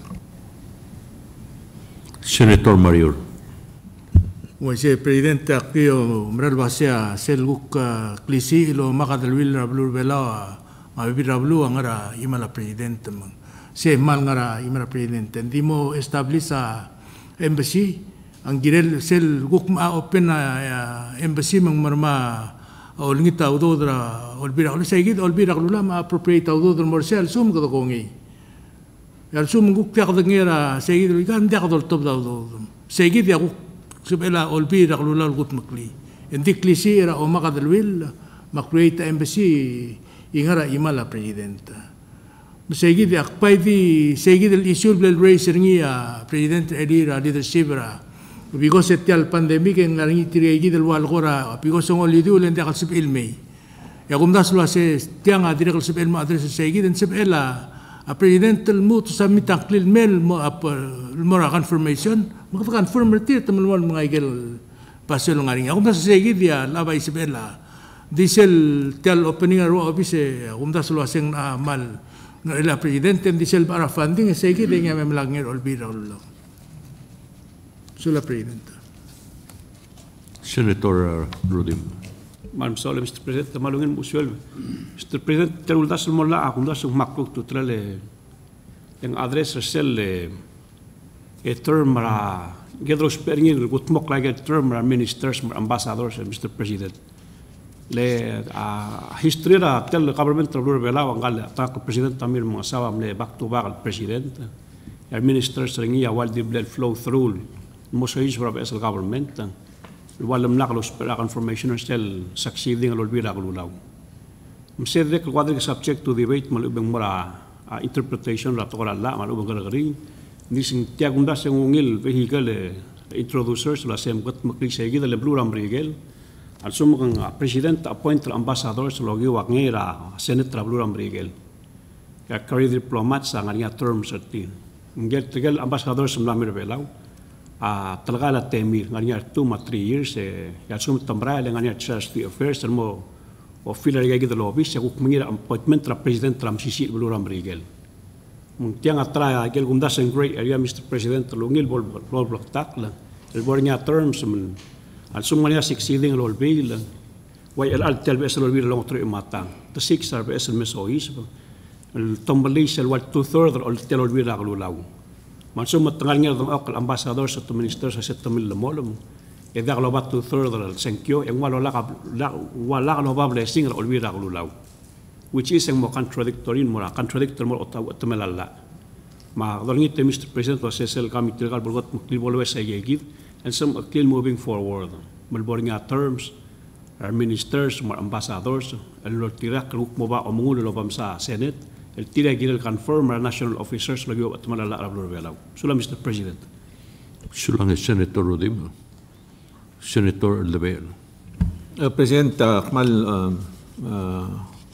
S1: Senator Mariur
S3: Wajah Presidente akio meral bahasa selguk klisi lo makadalwil rablu bela mabi rablu angara imala Presidente mang se mal ngara imara president di mo establish a embassy ang girel sel gukma open a embassy mang marma olngita udodra Olbiil Era segid Olbiil Era kalula ma appropriate udodra morsel sum ko kongi yal sum guk tak ngera segid gan dak dol top da udodra segid ya guk subela Olbiil Era kalula gut makli endi klisi era o makadalwil ma create embassy ingara imala president. Segid akpai di segid el issue bel raise ngia president elira leadership ra because it tial pandemic yang laringi tirigi del wal gora because ang oli du len dakal sip ilmei ya kumdas lo se tiang adire kal sip ilma adres se igi den sip ela a president el mut sa mitaklil mel mo ap mo confirmation mo confirm retir temen wal mga igel pasel ngaring kumdas se igi dia laba sip ela diesel tial opening aro office kumdas lo seng mal ela president diesel para funding se igi de nya memlangir Olbiil Era Sula Presidenta.
S1: Senator Rudim.
S6: Madam Sole, Mister President, malungin usual. Mister President, terul dasul mola akong dasul makuk tu trale yang address sel e term ra gedros peringin gutmok lagi term ra ministers ambassadors Mister President. Le a history ra tel government terlur bela wangal ta President Tamir mengasawa le back to back al President. El ministers ringi awal di blood flow through Mosaic para the government, walam naklos para confirmation still succeeding Olbiil Era Lulaw. Msede ke quadri subject to debate malubeng mora interpretation la tora la malubeng garagari nising tiagunda sengungil vehicle introducers la sem got makli segi le blue rambrigel al sumang president appoint ambassadors logi wakngera senate blue rambrigel ya career diplomats ang ania term certain ngel tigel ambassadors mlamir belaw a talaga la temir ngania two ma three years e ya sum tambra le ngania trustee affairs mo o fila ya gid lobby se kuk mengira appointment tra president tram sisi buluram rigel mun tiang atra gel gumda sen great area Mister President lungil bol bol block tak la el bornya terms mun al sum ngania succeeding Olbiil way el al tel bes Olbiil long tre matang the six are bes el mesois el tombalis el wat two third ol tel Olbiil Era Lulaw Mansum matangnya dong akal ambassador satu minister sa satu mil molum. Eda kalau batu third al senkyo yang wala la wala no ba blessing al Olbiil Era Lulaw. Which is yang mo contradictory mo contradictor mo otaw temelalla. Ma dorngi te Mister President was sel kami tilgal bolgot mukli bolwe sa yegid and some still moving forward. Malbornga terms our ministers mo ambassadors al lotira kruk mo ba omungulo lobam sa Senate. El tira gil confirm our national officers lagi at malala arablo belaw. Sula Mister President.
S1: Sulang Senator Rudim. Senator Olbiil.
S4: Uh, President Akmal uh, uh,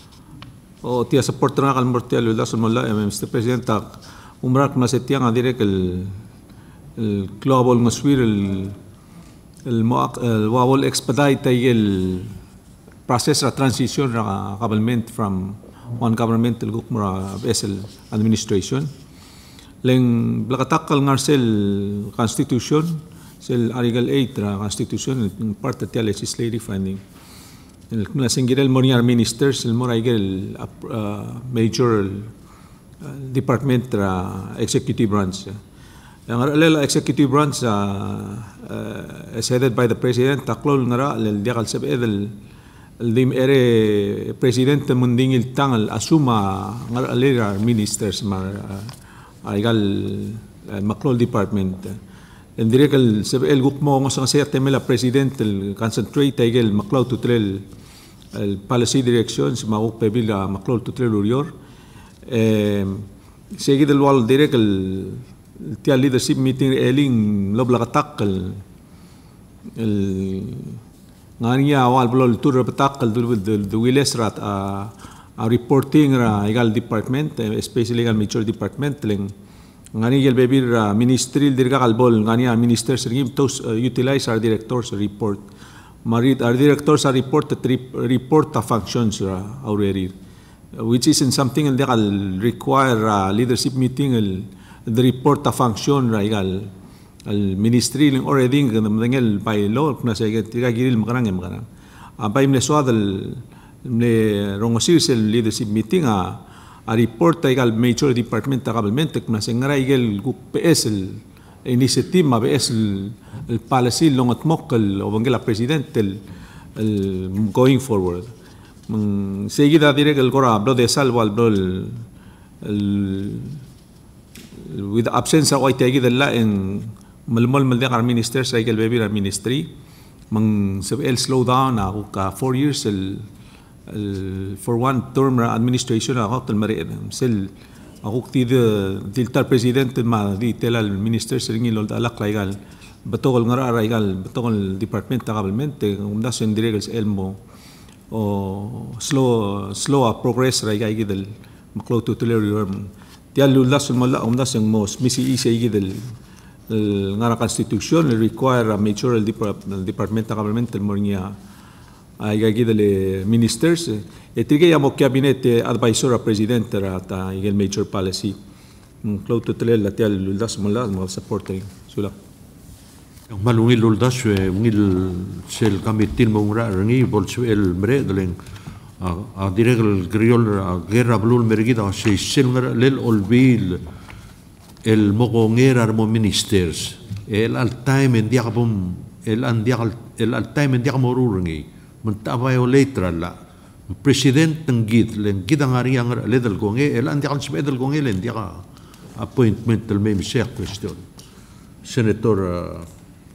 S4: o tia support na kal mortial la sumola Mister President umrak na setiang adire el el global maswir el el el wawol expedite el process ra transition ra government from one governmental gukmura vessel administration leng blakatakal ngarsel constitution sel article eight ra constitution part of the legislative finding el kuna singirel moniar ministers el moraigel uh, major uh, department ra executive branch ang aralel executive branch uh, uh, is headed by the president taklol ngara el diakal sebedel Olbiil Era presidente mundingil tangal asuma ngal alera ministers mar aigal maklol department en direkal el gukmo ng sa saya temela president el concentrate aigal maklol tutrel el policy directions maguk pebila maklol tutrel urior eh seguid el wal direkal tia leadership meeting eling loblakatak el el ngania awal blol tur betakal dul the wiles rat a reporting ra egal department especially egal major department leng ngani gel bebir ministry dirga kalbol ngania ministers rim tos utilize our directors report marit our directors are report report the functions ra already which is in something that require leadership meeting the report the function ra egal al ministry ling already ngel by law na sa tiga giril makarang makarang abay mle swad el mle rongosir sel leadership meeting a a report egal major department government na sengara igel P S el initiative ma P S el el policy longat mokkel o bangela president el going forward seguida direct el gora blo de salvo al blo el with absence of white egid la en malmol mal de minister sa igel baby ministry mang el slow down ako ka four years el, el for one term administration ako tel mari sel ako ti de diltar president ma di tel al minister seringi lol alak la igal batokol nga raigal batokol department kabalmente kung daso yung diregals elmo o slow slow progress raigal gidel maklo tutuloy yung tiyan lulas yung mala kung daso yung most misi isa gidel nga na constitution require a major department kabalmente mo niya ay gidel ministers etigay mo cabinet advisor a president ta igel major policy maklo tutuloy la tiyan lulas mo la mga supporting sula
S1: ang malungil uldas we ngil sel kamitin mo ngra ngi bolswel mre daleng a diregal griol a guerra blul mergida se sel ngra lel olbil el mogongera mo ministers el al time en diabum el an dial el al time en diamorur ngi munta violator la president ng gid len gidang ari ang ledal gonge el an dial sbedal gonge len dia appointment del mem ser question senator uh,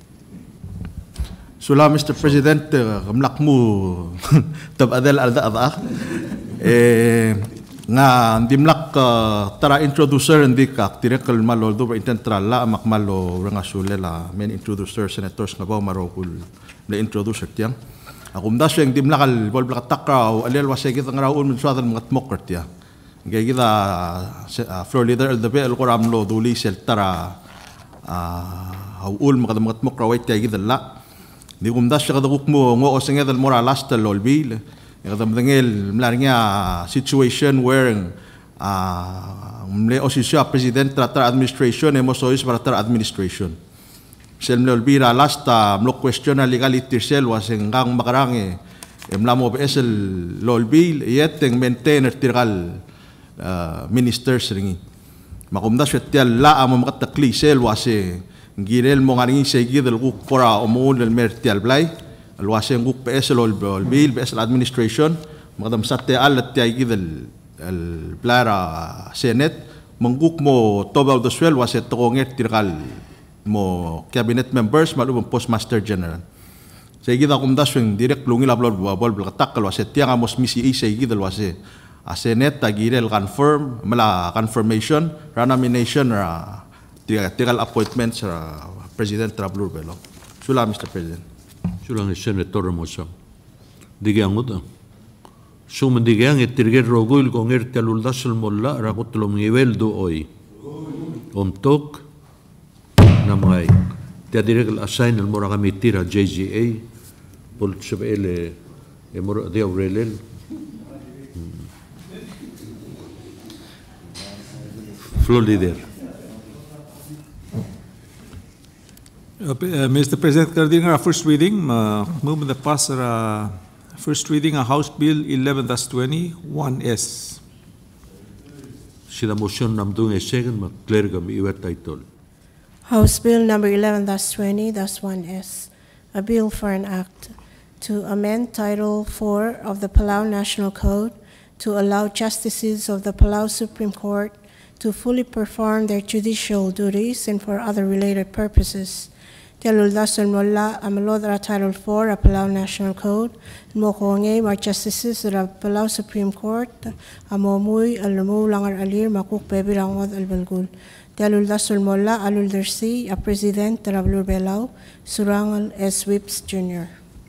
S10: Sula, Mister President, kamlak mo tabadel alda ada eh nga dimlak tara introducer hindi ka direkal malo do intentral la makmalo nga sulela men introducer senators nga ba marokul na introducer tiyang akum das yung dimlak al bol blak takraw alel wasegit nga raul min suadan mga tmokert ya gay kita floor leader al dabe al qoram lo duli sel tara haul mga mga tmokraw ay tiya gida la di kumdas siya kadaguk mo ngo osenged al mora last al Olbiil kadam dengel mlarnya situation where ah mle osisya president tra administration emo sois para tra administration sel mle Olbiil last mlo question na legality sel waseng gang makarange emlamo besel Olbiil yeteng maintainer tiral ministers ringi makumdas siya la amo makatakli sel wase girel mo ngaring segid el guk pora omun el mertial blay el waseng guk ps el Olbiil ps el administration madam satte al tiay gidel el blara senate mangguk mo tobal the swell was et tonget tirgal mo cabinet members malum postmaster general segida kum daswing direct lungi la blol bol bol takal was et tiang amos misi i segidel was a senate tagirel confirm mala confirmation renomination ra tigal appointment sa President Travelur Belo. Sula, Mister President.
S1: Sula ng Senator Mosa. Digyang mo da. Suman digyang itirger rogul kong ertialuldas al molla rakot lom nivel do oy. Omtok na mga tiya direk assign al mora kami tira J G A pol sebele e mora dia urelel. Floor leader.
S4: Uh, Mister President, during our first reading, uh, move the pass uh, first reading of House Bill eleven twenty one S.
S1: Sila motion namdung e second mag-clear kami iwet title.
S2: House Bill number eleven twenty one S, a bill for an act to amend Title four of the Palau National Code to allow justices of the Palau Supreme Court to fully perform their judicial duties and for other related purposes. Tialuldason mola amalodra Title four of Palau National Code, mokonge mar justices of Palau Supreme Court, amomuy alamu langar alir makuk pebirangod albalgul. Tialuldason mola aluldersi a President Travelur Belau, Surangal S. Whips Junior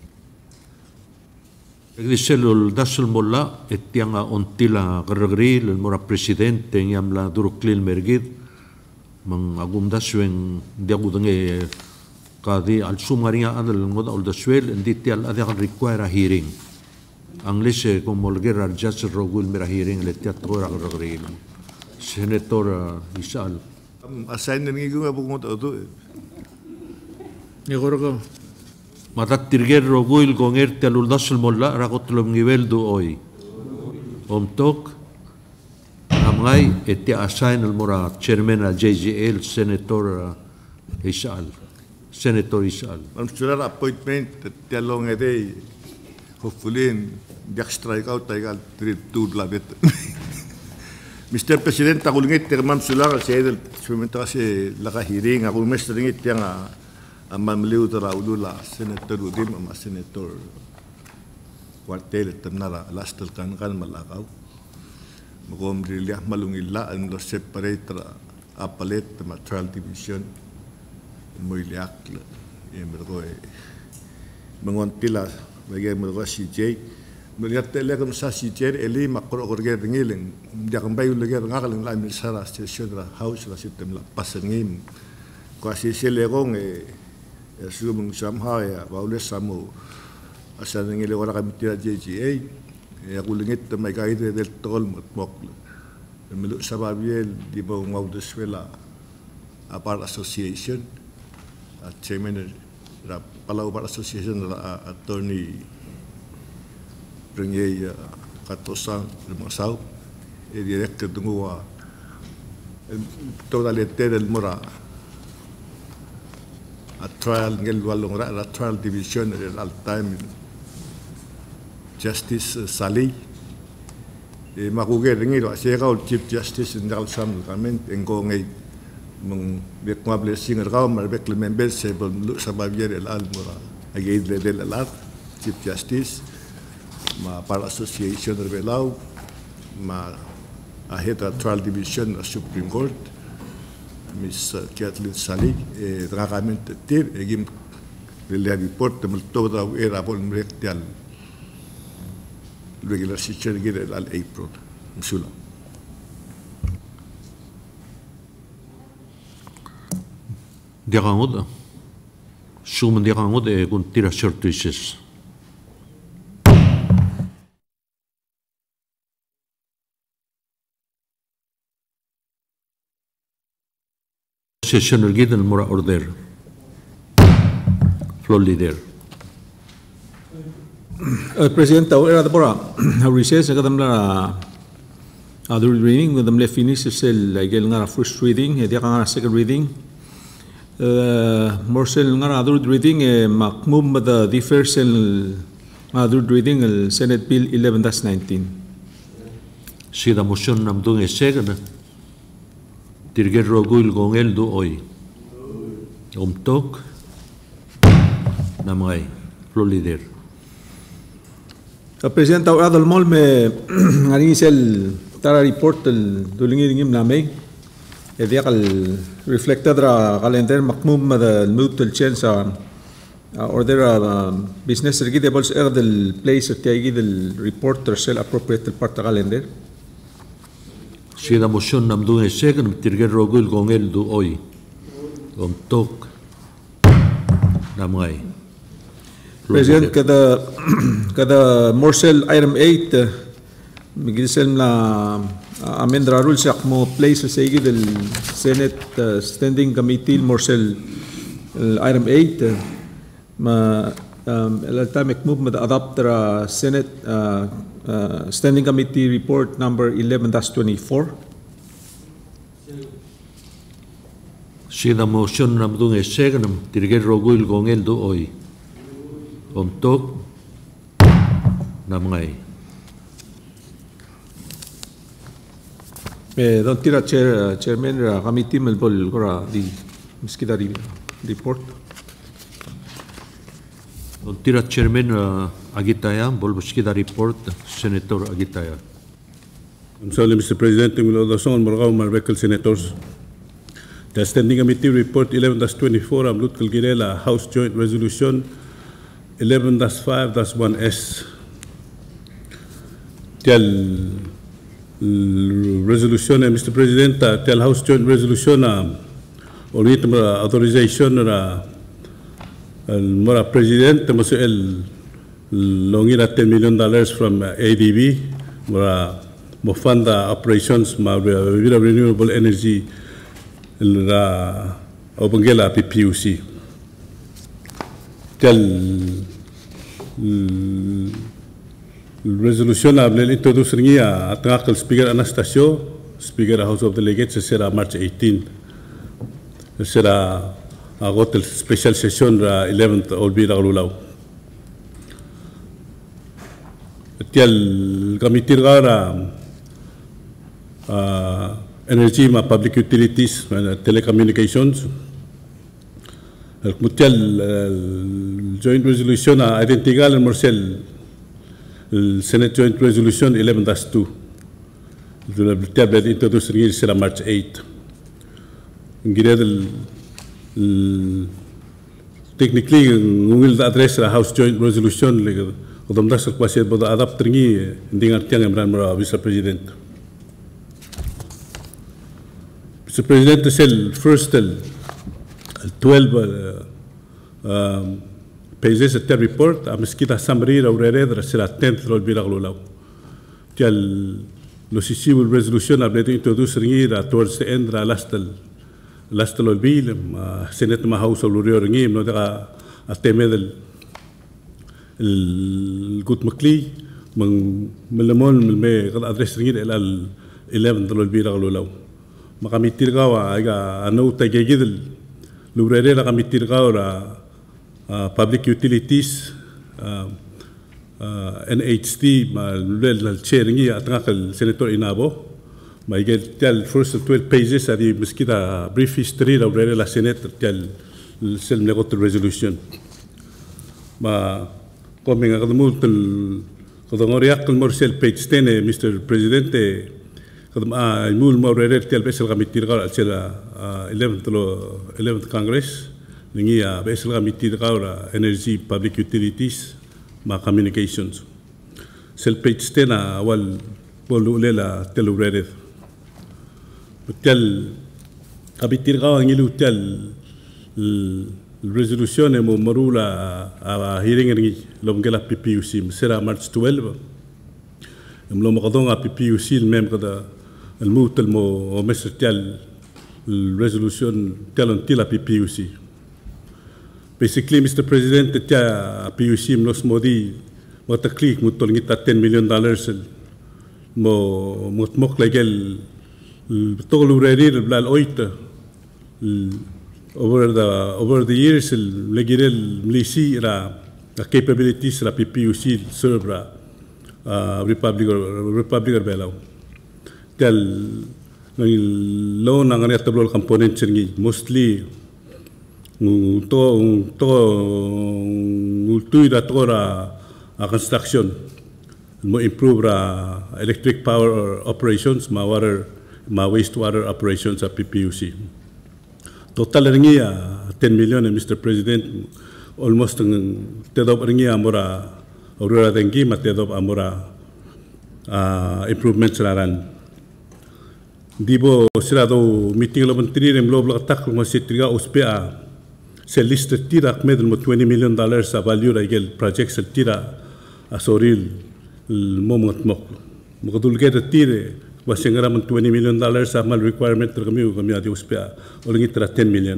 S1: Agdiselul dasul mola etianga ontila garagri lel mora presidente ngam la duruklil mergid mang agum dasweng diagudange kadi al sumaria adal ngoda ol daswel ndi tial adal require a hearing anglese como molger al judge rogul mera hearing le teatro garagri senator Isal
S5: assign ngi gunga bukungot odo
S3: ni gorgo
S1: matat tirger rogul gonger tialul dasul mola rakot lom nivel do oy omtok amgai etia assign al mora chairman al J G L senator Isal Senator Isal.
S5: Ang sular appointment tialong ede hopefully jak strike out tagal tur labet. Mister President takulngit termam sular sa edel sumenta kasi laka hearing ako mestringit yang amamliu tara ulula Senator Udim ama Senator Quartel tamnara lastal kan kan malakaw. Magom rilya malungilla ang lo separate apalet ma trial division muy liak e mergo e mengontila bagi mergo C J melihat tele kan sa C J eli makro korge ngileng dia kan bayu lagi ngal la mil sara station la house la sistem la pasengin ko si sele gong e sumung somehow ya Baules samu asan ngile ora kamitira J G A ya kulingit mai kaide del tol mok melu sababiel di bawah mau deswela apart association chairman la Palau Bar Association la attorney Prenye Katosan Masau e director dungua totalmente del mora a trial ngel walong ra la trial division del al time Justice Sali e makuge ngiro siya ka Chief Justice ndal sam kamen engko ngai meng bek ma blessing ra mar bek le member se bol sa bavier el almora agay del alat Chief Justice ma par association de Palau ma a head of trial division of Supreme Court Miss Kathleen Sali e dragamente tir e gim le report de toda era bol mrektial regular session gire al April insula
S1: Dirangoda Suman dirangoda e kun tira shortages session gide el mora order floor leader
S4: President era bora recess kadam la other reading kadam le finish sel gel ngara first reading e dia ngara second reading morsel ngara other reading e makmum the differsel other reading el Senate Bill eleven dash nineteen
S1: sida motion namdung e second tirger rogul gongel do oi omtok namai floor leader
S4: President au adal mol me ngari sel tara report el dulingi ngim namay e dia kal reflected ra calendar makmum da mut el chance or there business sergi de bols er del place tiagi del reporter sel appropriate el part calendar
S1: sida motion namdu e second tirger rogul gongel do oi omtok namai
S4: President, kada kada morsel item eight, migisel na amendra rules yak mo place sa igi del Senate uh, Standing Committee morsel uh, item eight, ma um, el time move ma adopt ra Senate uh, uh, Standing Committee report number eleven dash twenty-four.
S1: Sida motion namdung e second tirger rogul gongel do oi omtok namngai
S4: Eh, don tira chair chairman ra committee mel bol gora di miskida report.
S1: Don tira chairman agitaya bol miskida report senator agitaya.
S11: Sorry, Mister President, will the song Morgau Marbekel senators. The Standing Committee Report eleven dash twenty-four am Lut Kalgirela House Joint Resolution eleven dash five dash one S. Tell resolution, Mister President, tell House Joint Resolution on it authorization ra mora President masa el longira ten million dollars from A D B mora mo fund operations ma renewable energy ra obangela P P U C. Tell resolution able introduce ringia atangakal Speaker Anastasio, Speaker House of Delegates será March eighteenth. Será agot el special session ra eleventh Olbiil Era. Tiel committee ra energy ma public utilities telecommunications. El Mutial joint resolution identical el Marcel el Senate Joint Resolution eleven dash two. El tablet introduced será March eighth. Ngire del technically ngungil da address la House Joint Resolution le kodam da sak pasir bodo adapt ringi ndingar tiang emran mara Mister President. Mister President sel first el twelve um, pages at the report a meskita summary ra urere da sila tenth rol biraglo tial lo civil resolution ablet introduce ringi ra towards the end ra last el last el Olbiil Senate ma House olurio ringi no da ateme del el gut makli mang melemon me qad address ringi el eleven rol biraglo makamitirgawa aga ano tagigidel lurere la kamitirgawa public utilities uh, uh, N H T ma lel chairingi atngakal senator inabo ma igel tel first twelve pages ari meskita brief history la lurere la senate tel sel negot resolution ma coming agdmul tel kodongoriak tel morsel page ten Mister President kadam a mul lurere tel besel kamitirgawa sel eleventh eleventh Congress ningi a besel committee gaura energy public utilities ma communications sel page ten a wal bolu lela telu red tel committee gaura ngilu tel resolution mo marula a hearing ngi lomgela P P U C sera March twelve mlo maqadonga P P U C mem kada الموت المو ومسر تال الريزولوشن تالون تلا P P U C. Basically, Mister President, tia P U C mnos modi mataklik mutol ngita ten million dollars mo mutmok legel tolu rerir blal oita over the over the years legirel mlisi ra capabilities ra P P U C serve ra Republic Republic Belau. Tel lo nangani tablol component ngi mostly to to ultuira tora a construction mo improve ra electric power operations ma water ma wastewater operations at P P U C total ngi ten million Mister President almost tedob ngi amora aurora dengi ma tedob amora improvements raran dibo sirado meeting lo menteri rem lo blok tak mo sitriga ospea se list tira medel mo twenty million dollars a value regel project se tira a soril momot mok mo kadul ke tire wasengara mo twenty million dollars a mal requirement kami kami adi ospea olingi tra ten million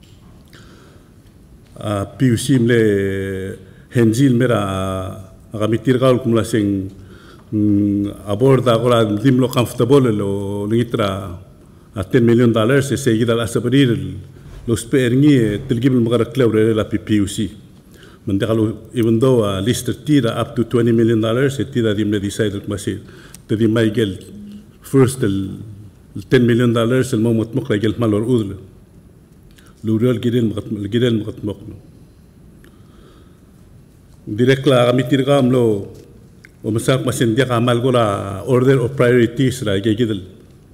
S11: a P U C mle henzil mera kami tirgal kumla sing aborda agora dimlo comfortable lo litra a ten million dollars e seguida la sabrir los perni telgib magara claure la P P U C mandalo even though a list tira up to twenty million dollars e tira dimle decided masir tedi maigel first el ten million dollars el momot mok gel malor udle luriol giren giren mok mok direct la gamitir gam lo ومساق مثلا ديك عمل قولا order of priorities را يجي كده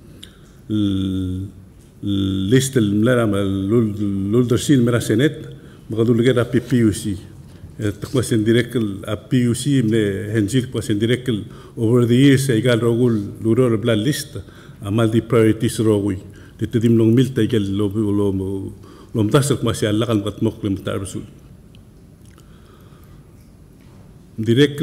S11: الليست الملارا لولدرسين مرا سنت بغدو لقينا بي بي يو سي تقوسن ديريك ال بي يو سي من هنجيل قوسن ديريك over the years يقال رجول لورور بلا ليست عمل دي priorities روي تتديم لون ميلتا يقال لو لو لو متاسق ماشي على الأقل مقتمق لمتعرسول ديريك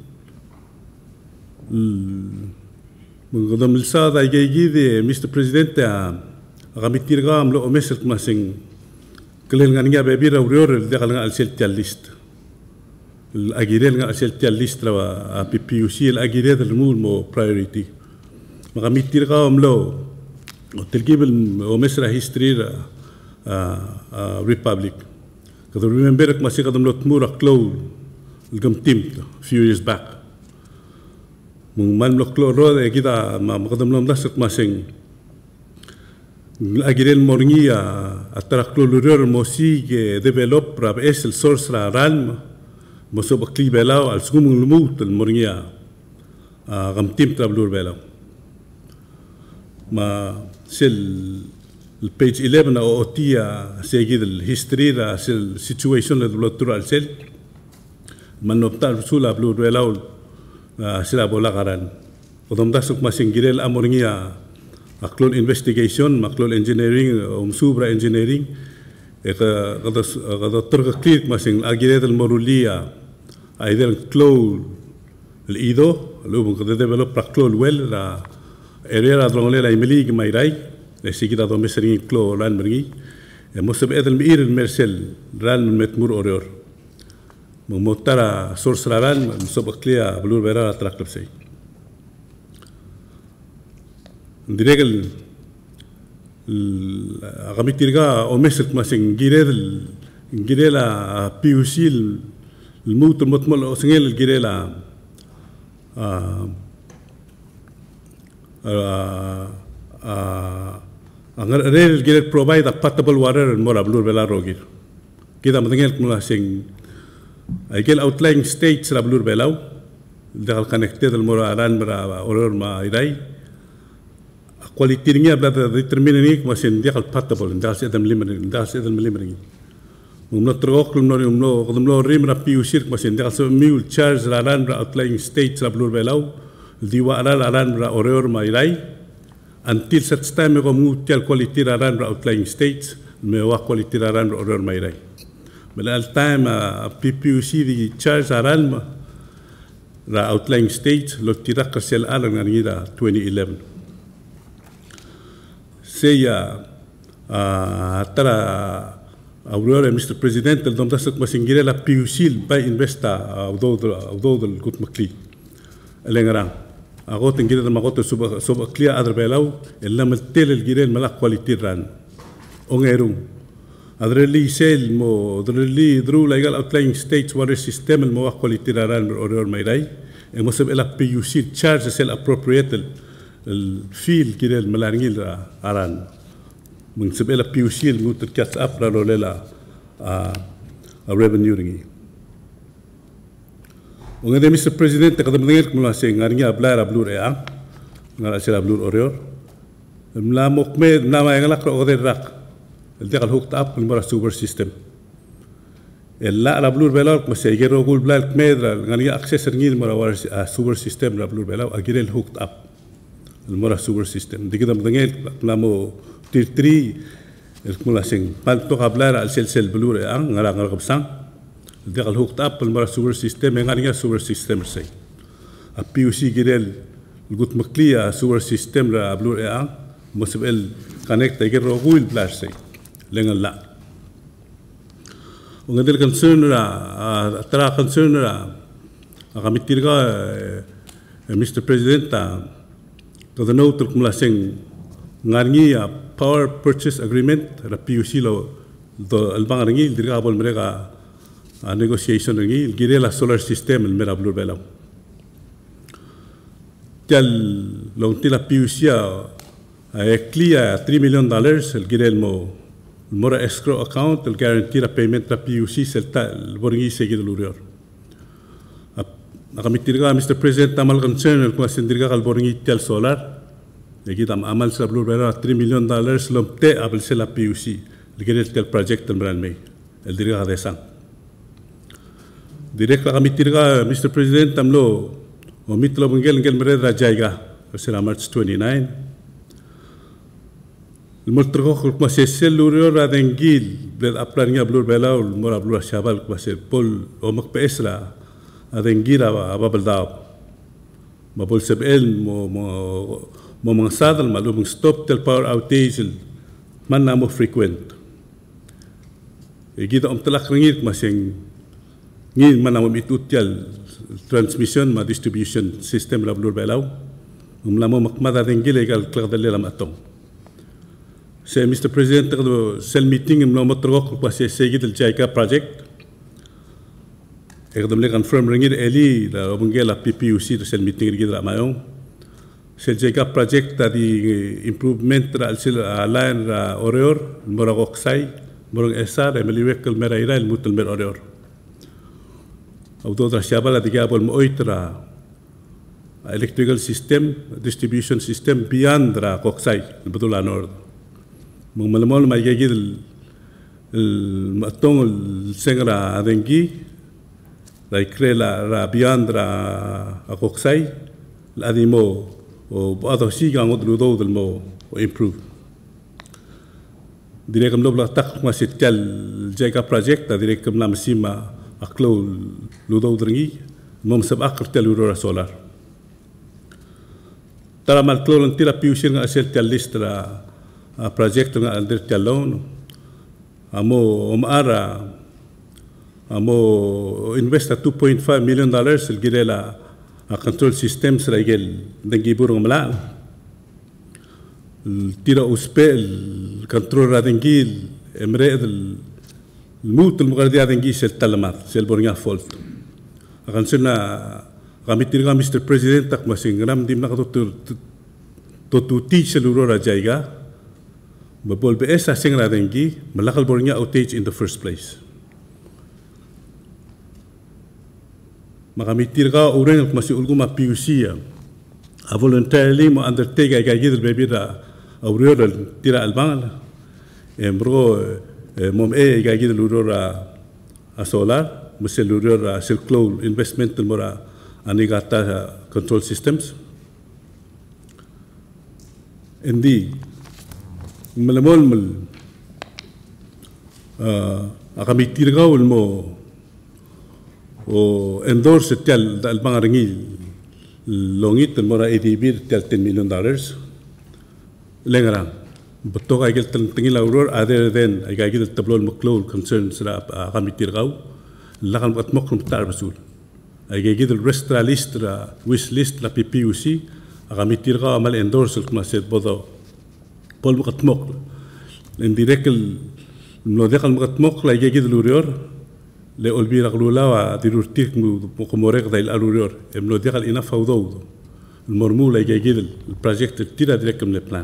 S11: من السادة يجي Mister President غاميتير غام لو مسك ماسين كلن غانيا بيبيرا وريور دخل على سيلتي الليست الاجيرين على سيلتي الليست روا بي بي يو سي الاجيرين المول مو برايورتي غاميتير غام لو تلقيب ومسرا هيستوري ريبابليك كذا ريمبرك ماسي قدم لو تمور كلو القم تيم few years back من ملك لورو كده ما مقدم لهم دسك ماسين الأجيال مورنيا أترك لورو موسي ديفلوب راب إس السورس رالم مسوب كلي بلاو على سكوم الموت المورنيا غمتيم ترابلور بلاو ما سل البيج eleven او اوتيا سيجي الهيستوري را السيتويشن اللي بلوترو السيل من نبتع رسول بلو دولاو سلا بولا غران ودم داسك ما سنجيرل امورنيا مكلول انفستيجيشن مكلول انجينيرينج ومسوبرا انجينيرينج إذا قد قد ترك كليك ما سن اجيرل الموروليا ايضا كلول الايدو لو قد ديفلوب كلول ويل را اريا درونلي لا يمليك مايراي لسيكيدا دو مسرين كلو ران مرغي موسب ادل مير المرسل ران متمور اوريور مموتارا سورس ران موسب كليا بلور بيرا تراكلب سي نديريغل غامي تيرغا او مسك ماسين غيرل غيرلا بي يو سي الموت المتمل او سنيل غيرلا ا ا Angar rel gilet provide a potable water and more blue bela rogir. Kita matengel kumula sing agel outlying states ra blue belau dal connected al mora aran mara oror ma irai. Quality ringi abla determine ni kumasin dia kal potable dal se adam limering dal se adam limering. Umno trok umno umno umno rim ra piu sir kumasin dia se mule charge ra aran ra outlying states ra blue belau diwa aran aran ra oror ma irai. Until such time we go tell quality around outlying states, me wa quality around order my right. But at time uh, P P U C the charge around the outlying states, lo tira kasel alang ngira twenty eleven. Say uh, uh, tara aurora Mister President el dom dasok masingire la P U C by investa although although the good makli. Elengarang. أقول إنجيل لما قلت سب سب كليا أدر بيلاو إلا ملتيل الجيران ملاك كواليتي ران أونغيرو أدرلي سيل مو أدرلي درو لايقال أوتلاين ستيتس واري سيستم المواق كواليتي ران بالأوريور مايراي المسب إلا بي يو سي تشارج سيل أبروبريت الفيل الجيران ملارنيل ران من سب إلا بي يو سي الموت الكاتس أب رانو ليلا revenue رنجي Ungade Mister President takadam ngel kumula sing ngarinya abla blur ea ngara sila blur orior mla mokme nama yang lak ode rak el dekal hooked up mara super system ella la blur belal ko se gero gul blal medra ngarinya access ngil mara war super system la blur belal agirel hooked up el mara super system dikidam ngel namo tier three el kumula sing pal to abla al sel sel blur ea ngara ngara kabsang دقل hooked up المرة سوبر سيستم يعني سوبر سيستم سي أبي وسي جريل الجوت مكلية سوبر سيستم را بلور إيه مسبل connect تيجي روغول بلاش سي لين لا وعندنا concern را ترى concern را أقام تيرجا Mister President تا تذا نوتر كملا سين ngani power purchase agreement را P U C لو البنك رنجي تيرجا أبول مريكا a negotiation ngi gire la solar system el mera blur belau tel long tila P U C a clear three million dollars el gire el mo mora escrow account el guarantee la payment la P U C sel ta el borgi segi del urior a kamitirga Mister President tamal concern el kwa sendirga al borgi tel solar egi tam amal sa blur belau three million dollars lomte abel sel la P U C el gire tel project el mran me el dirga de sang Direct kami tirga Mister President tamlo omit lo bengel ngel mereda jaiga sera March twenty-nine الملتقى خلق مسيسل لوريو رادنجيل بل أبلانيا بلور بلا والمرا بلور شابال مسير بول ومك بإسرا رادنجيل أبا بلداو ما بول سبيل مو مو مو منصادل ما لو من ستوب تل باور أوتيج من نامو فريكوينت يجي ده أمتلاك رنجيل مسين ni mana mo mitutial transmission ma distribution system la blur belaw um la mo makmada dengile gal klag dalle la matong se Mister President do sel meeting im no motrok pa se segit el jaika project ekdom le confirm ringir eli la bungela P P U C do sel meeting ringir la mayong sel jaika project tadi improvement ra sel align ra oror morag oxai morag esar emeli wekel meraira el mutul mer oror أو دودا شابلا تجابل مؤيترا electrical system distribution system beyond را كوكساي البدول نورد Mengamal mai gigi el matong el sengra adengi la ikrela ra biandra akoksai la adimo o bado siga ngodlu do del mo improve direkam lobla tak masih tel jaga project direkam lam sima aklo ludo dringi mom sab akr tel urora solar tara mal klo lantira piusir nga asel tel listra project nga under tel loan amo omara amo investa two point five million dollars el girela a control systems ragel dengi burung mala tira uspe el control radengil emre el mut el mugardia dengi sel talamat sel bornga fault akan sena kami tirga Mister President tak masing ram dim nak to to to teach selurora jaiga babol be esa sing radengi malakal bornga outage in the first place. Makamitir ka orang yang masih ulgu ma P U C ya, a voluntarily mo undertake ay kaya gidel baby da aurior tira albangal, embro mom e kaya gidel uror a solar, masih uror a circle investment mora anigata control systems. Endi malamol mal, akamitir ka ulmo o endorse tel dal bangarangi longit mora A D B tel ten million dollars lengarang betok ay gel tengil auror other than ay gel tablol maklol concerns ra kamitir gaw lakan mat mokrum tar basul ay gel restra list ra wish list la P P U C kamitir gaw mal endorse kuma set bodo pol mat mok indirect lo dekal mat mok la gel uror le Olbiil Era wa dirurtik mu komorek da il alurior emno digal ina fawdo المرمولة يجي البروجكت تيرا ديريكت من البلان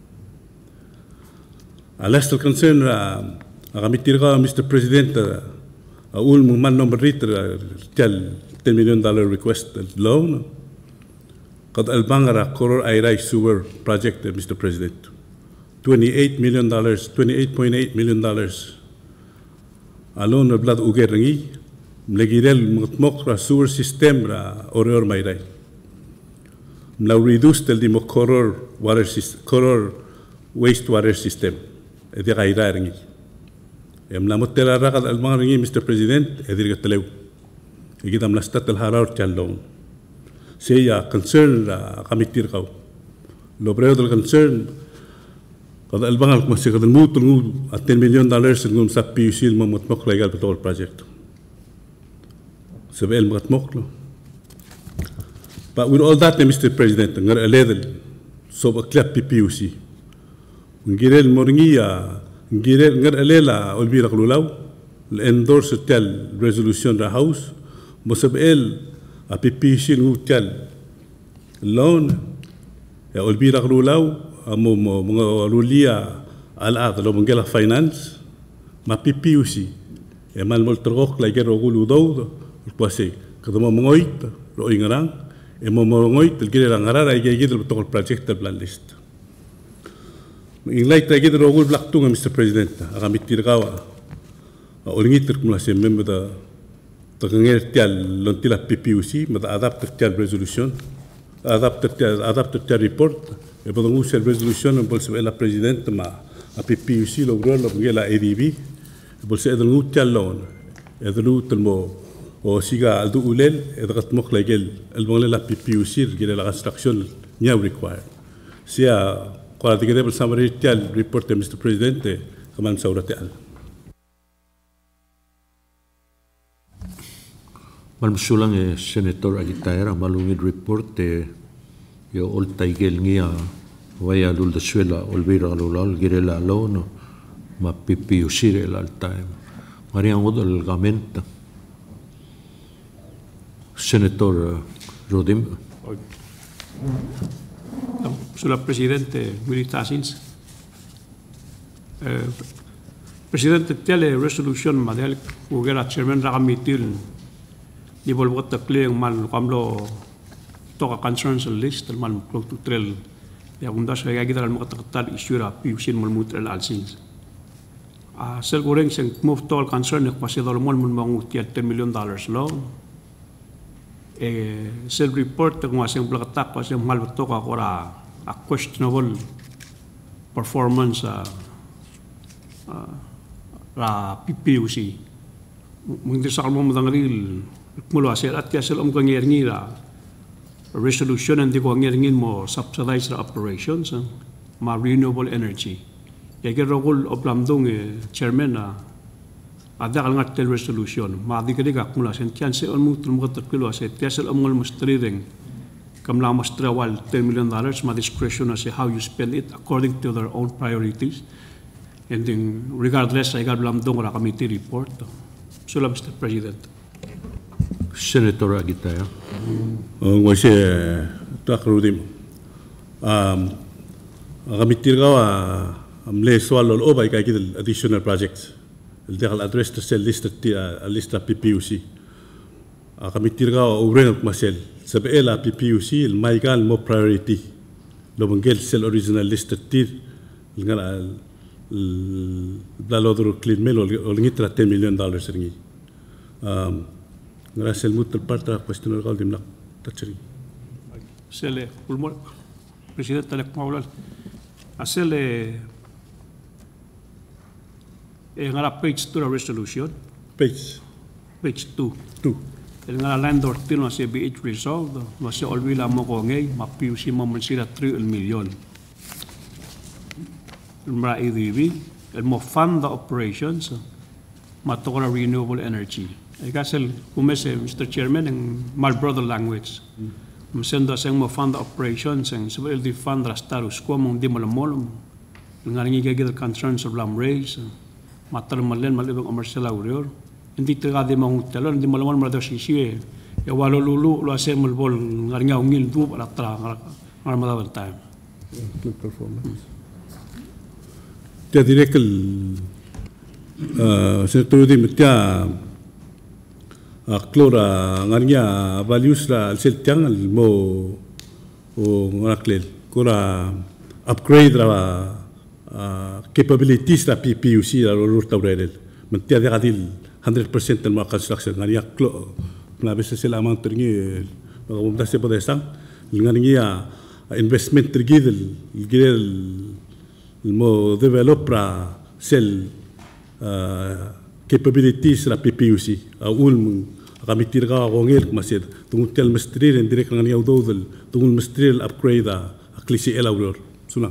S11: على است الكونسيرن رامي تيرا مستر بريزيدنت اقول من نمبر ريتر تل ten million dollar request loan قد البانغرا كورور ايراي سوور بروجكت مستر بريزيدنت twenty-eight million dollars twenty-eight point eight million dollars alone بلاد اوغيرني ملغيرل متمقرا سوور سيستم را اورور مايراي now reduce the demo coror water system coror waste water system edi gaira ringi em la motela raga al mangi Mister President edi gatlew igi dam lastat al harar chalon say ya concern committee qaw lo breo del concern qad al bangal ko sigad al mut al ten million dollars ngum sa P U C mo motmok legal betul project sebel motmok But with all that, Mister President, ngar aledel sob aklap P P U C. Ngirel moringia, ngirel ngar alela Olbiil Era endorse tel resolution the House, mosab el a P P U C ngutel loan ya Olbiil Era amo mo mga rulia al-ad lo mongela finance ma P P U C. E mal moltrok la gero gulu do, kwase kadamo mongoit lo ingarang. Emo morongoy telgire rangarara igigid betul project plan list. Inglay tagid rogul blaktunga Mister President agamit tirgawa. Olingit terkumulasi member da taganger tial lontila P P U C mada adapt tial resolution adapt tial adapt tial report e podong usar resolution bolse la president ma a P P U C logró lo que la A D B bolse edenu tial loan edenu telmo o siga al du ulel edgat mokla gel el bonle la P P U C gel la construction new required sia qala de gedel summary tial report Mister President kaman sawrati al
S1: mal musulang e senator agitaera malungid report e yo olta gel ngia waya lul de suela Olbiil Era girela lono ma P P U C el al time marian odol gamenta Senator Rodim.
S6: Señor Presidente, Militasins. Presidente, tele resolution madel ugera chairman ragamitil ni bolbot takling mal kamlo toka concerns list mal to trail Ya unda saya kita dalam kata-kata isu ra piusin mulmut el alsins. Ah sel goreng sing move tol concern ko si dol mol mun ten million dollars lo. Eh sel report ko sing plakata ko sing mal beto ka ora a questionable performance uh, uh, ra P P U C. Mungkin sa mo madangril mulo asel at kasel om kang ngira resolution and ko ngingin mo subsidize the operations uh, ma renewable energy. Kaya role of lamdong eh, chairman na ada kalngat tel resolution ma di kadi ka mula sen chance on mo tulmo ka kilo ase kasel om ngol mustriding kamla mustrawal ten million dollars ma discretion as how you spend it according to their own priorities. And then regardless ay gal lamdong ra committee report. So Mister President.
S1: Senator Agitaya.
S11: Uh, wasi takrudim. Um, kami tirgawa amle soal lo ba kay kid additional projects. El degal address to sell list a lista P P U C. Kami tirgawa uren masel. Sabi ela P P U C el maigal mo priority. Lo mangel sell original list tir ngala el balodro clean mail o ngitra ten million dollars ringi. Um, Gracias al mutuo parte de la cuestión del Golden Tacheri.
S6: Sele, ulmo, presidente de la Palau, hacerle en la page two resolution.
S11: Page.
S6: Page two.
S11: Two.
S6: En la landlord tino se be it resolved, no se olvida mo ko ngay, mapiu si mo mansira three million. El mra E D B, el mo fund the operations, matokora renewable energy. I guess el kumese Mister Chairman in my brother language. Masendo sang mo fund operations and so el di fund rastarus ko mong di malamol. Ngaringi gagil concerns of lam raise. Matar malen malibang commercial aurior. Hindi taga di mong talon di malamol mala sisi. Ya walo lulu lo asem mo bol ngaringa ungil du para tra ngar madawan time.
S11: Good performance. Dia direct el senator di metia Klora ngania values la sel tiang mo o ngaklel kora upgrade la capabilities la P P U C la lor tawrel mentia de gadil one hundred percent del market construction ngania klo na bese sel amount tringi ngom da se pode sang ngania investment tringi del gel mo developra sel capabilities la P P U C aul kami tirga ngel masir tungul tel mestrir en direct ngani audodel tungul mestrir upgrade a klisi el auror sula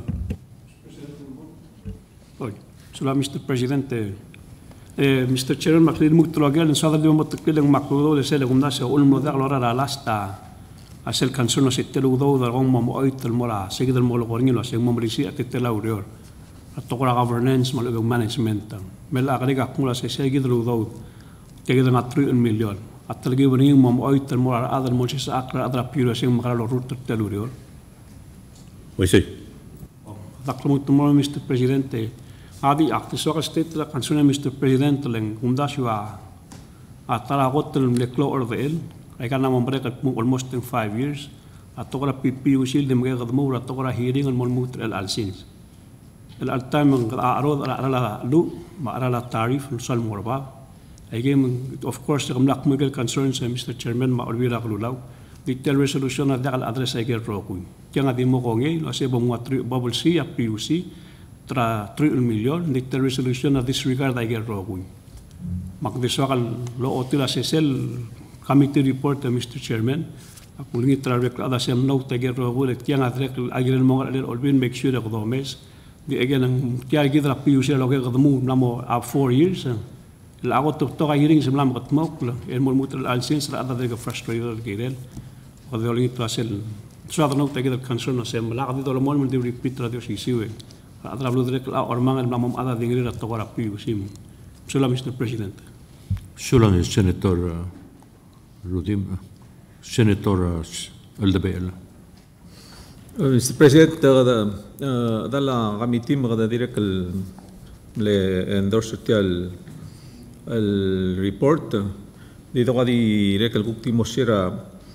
S6: Oi sula Mister Presidente eh Mister Chairman maklir mutlogel en sadar de motkil en makrudo de sele gumnase ul modar lora la lasta asel canzone se telo udo da gom mo oitel mora seguir el molo gornilo se momrisi atetel auror atokora governance malo management mela agriga kula se seguir el udo seguir na three million atalgi bring mom oitel mora other moches akra adra pure se magalo rutter telurior
S11: Oi sei
S6: Daklamut mo Mister Presidente adi akti so state la canzone Mister Presidente len undasua atara hotel le clo orvel ai kana mom break almost in five years atokora P P U C de mga mo atokora hearing al molmut el alsins el altam arod ala lu ma ala tarif sal morba Again, of course, the Mlak concerns Mister Chairman ma Olbiil Era detailed resolution na dakal address ay gerokui. Kaya nga di mo ko ngay, kasi mga Baules a P U C, tra three million, detailed resolution na disregard ay gerokui. Magdiswakal lo otila sa sel committee report na Mister Chairman, kung lingi tra reklada sa note ay gerokui, kaya nga ay gilan mo nga Olbiil make sure na kudomes. Di again, kaya gidra P U C na logay kadamu na mo four years, la ako to to hearing sa mga katmok la el mulmutal alsins la ada de frustrated girel o de olito asel so ada no te queda concern no se la ada de lo mol de repeat radio si siwe ada lo de la orman el mamam ada de ngir to gora piu sim sula Mister President
S1: sula Senator Rudim Senator Olbiil
S4: Mister President da dalla committee magada direct le endorse al el report dito ka di rek el último sera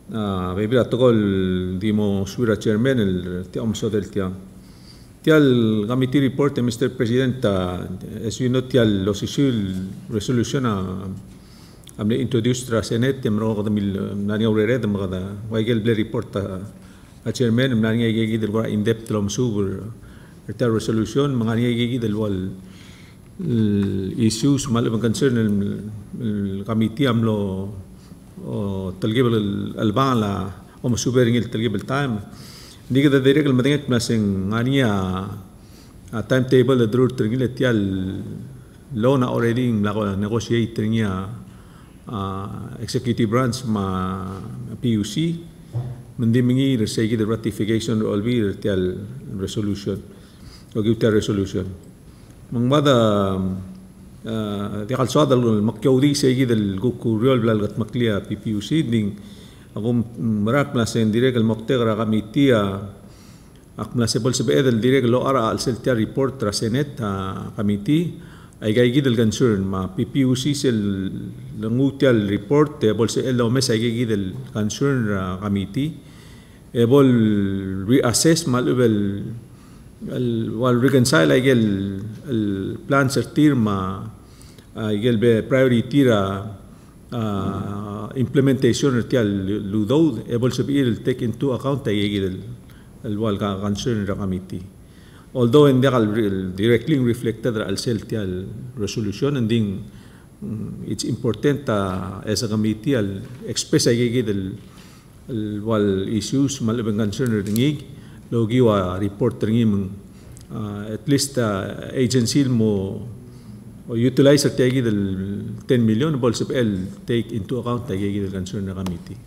S4: Bebila tokol di mo suira chairman el ti omso del tia. Tial committee report, Mister President, as you know, tial los isul resolution am le introduced tra Senate tem ro kada mil nani aurere dem kada waigel ble report a chairman nani gigi del in depth lom subur ta resolution mangani gigi del wal issues mal concern el committee am lo talgib al ban la om subering el talgib el time ni kada direct el madingat masing ngani a timetable the draw tringil tial lona already la negotiate tringia Uh, executive branch ma P U C mendimingi resegi the ratification of Olbiil Era resolution o giuta resolution mangbada di kalsada al makyaudi segi del gukuriol blalgat maklia P P U C ding agum marak na sen direk al moktegra kamitia akna sebol sebe del direk lo ara al seltia report tra Senate committee ay gigi del concern ma P P U C sel langutial report e bol se elo mes ay gigi del concern committee e bol reassess mal ubel el wal reconcile ay gel el plan sertir ma ay gel be priority ra implementation tial ludo e bol se bir take into account ay gigi del el wal concern committee. Although in the directly reflected al seltial resolution and then it's important uh, as a committee al express ay del wal issues malabang concern ringig logi wa report ringim uh, at least uh, agency mo utilize at ay del ten million also el take into account ay del concern na committee.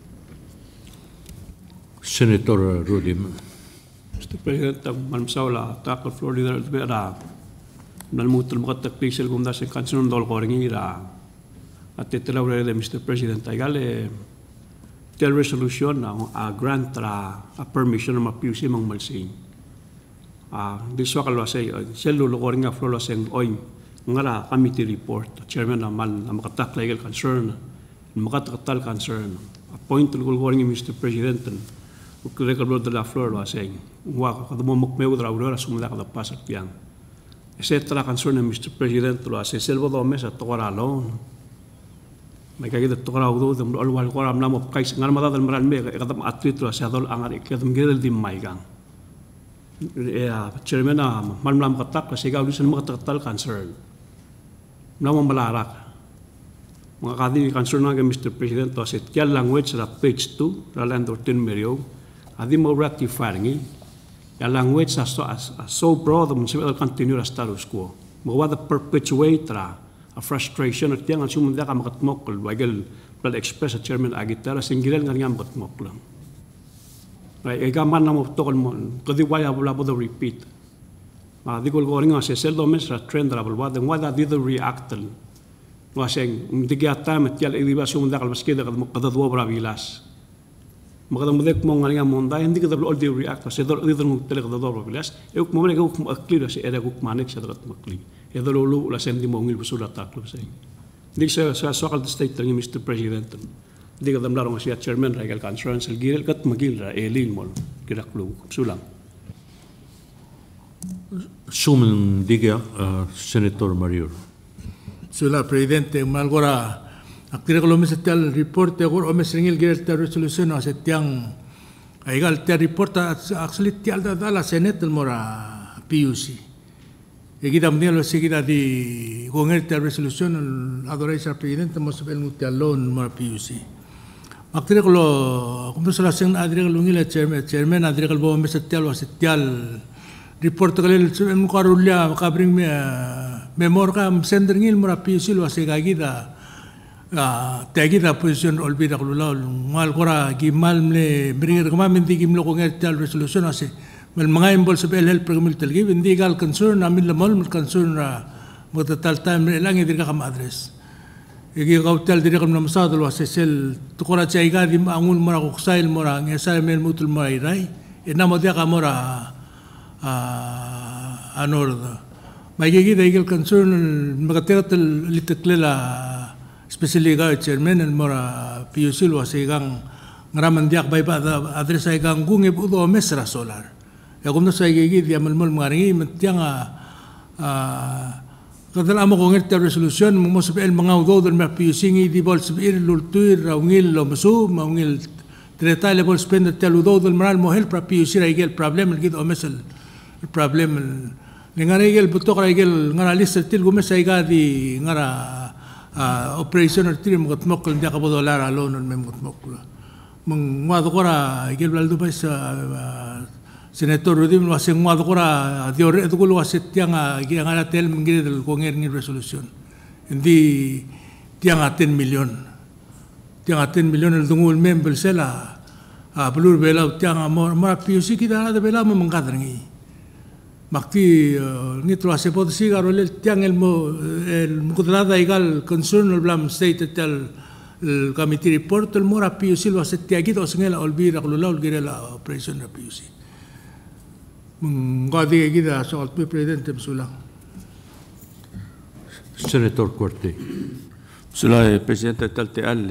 S1: Senator Rudy.
S6: Mister President, ang malamsaw takal floor leader Era nalmutul makataklisel kung dasa kansunon dol ko ringi ra at titelaw rin Mister President ay gale tel resolution na a grant ra a permission na P U C mang malsing a diswa kalwasay selu ko ringa floor laseng oy ngara committee report chairman na mal na makatak legal concern makatatal concern appoint ko ringi Mister President ukle kalbo de la floor laseng wa kada mo mukmeu dra aurora sumda kada pasat piang etcétera concern Mister President lo hace selvo do mesa tokora lo mai kage de tokora udo de ol wal kora amna mo kais ngar mada dal maran me kada atlet lo hace dol angar ikadam gedel dim mai gang ya chairman na mal mam katak kasi ga ulisan mo katal concern na mo malarak mga kadi concern nga Mister President lo hace tial language ra page two ra land ten merio adi mo ratify ngi ya language as so, as, as so broad mo siya continue as status quo mo wa the perpetuate ra a frustration at yang asum da ka makatmok wagel blood express at chairman agitara singilan nga nga makatmok lang right e gaman na mo tokol mo kadi waya bula bo the repeat ma di gol goring as sel do mes ra trend ra bol wa the wa di the react wa seng mdiga tam at yal iba sum da kal maskeda kad mo kada do bra bilas magandang modek mo nga nga monda hindi ka dablo all the react sa dor dito mo talaga dor bilas e uk mo mali ka uk akli sa era uk manik sa dagat makli e dolo lu la sendi mo ngil busula taklo sa hindi sa sa sokal state ni Mister President hindi ka damlaro nga siya chairman regal conference el gil kat magil ra elin mo kiraklo sulang
S1: Sumen diga uh, Senator Marior.
S3: Sula Presidente malgora akira ko lumis tel report te gor omes ringil gel tel resolution o setiang aigal tel report actually tel da la Senate mora P U C e kita mnelo seguida di con el tel resolution adorais al presidente mo sebel mutalon mora P U C akira ko lo como se la sen adria lungil chairman chairman adria ko bo mes tel o setial report ko le mo karulia kabring me memor ka sender ngil mora P U C lo segagida tegi da position Olbiil Era mal kora gimal mle bringir kama minti gimlo ko ngetal resolution ase mal mga imbol sa help program telgi hindi gal concern amin lamol mal concern ra motatal time lang idir ka kam address igi kautel dir kam namsado lo ase sel tukora chaiga di angul mora ko sail mora ngesa mel mutul mora irai enamo dia ka mora anorda may gigi da igel concern magatel litetlela especially ga chairman and mora P U C lo asigang ngaraman diak bay ba adres ay ganggung ibu do mesra solar ya kumna sa gigi dia malmol ngaringi mentiang a kadal amo ko ngerti resolution mo sa el mga udo del mer P U C ngi di bol sabir lultuir raungil lo masu maungil treta le bol spend tel udo del maral mo help P U C ra igel problem gid o mesel problem ngara igel butok ra igel ngara list til gumes ay gadi ngara Uh, operation or tiri mga tmok lang diya ka bodolar alone on may mga tmok la mang mwado ko ra igil baldo pa sa senator Rudy wasing mwado ko ra diore ito ko luwas tiyang igil nga natel mingil del konger ng resolution hindi tiyang ten million tiyang ten million el dungul member sila pelur belaw tiyang mara P U C kita ada belaw memangkadrangi Makti nitro hace pot si garo el tiang el mo el mukutlada igal concern el blam state tel el committee report el mora P U C lo hace tiagito singela Olbiil Era kulula olgire la operation na P U C. Mengadi gida soal tu presidente msula.
S1: Senator Corte.
S8: Msula presidente tel te al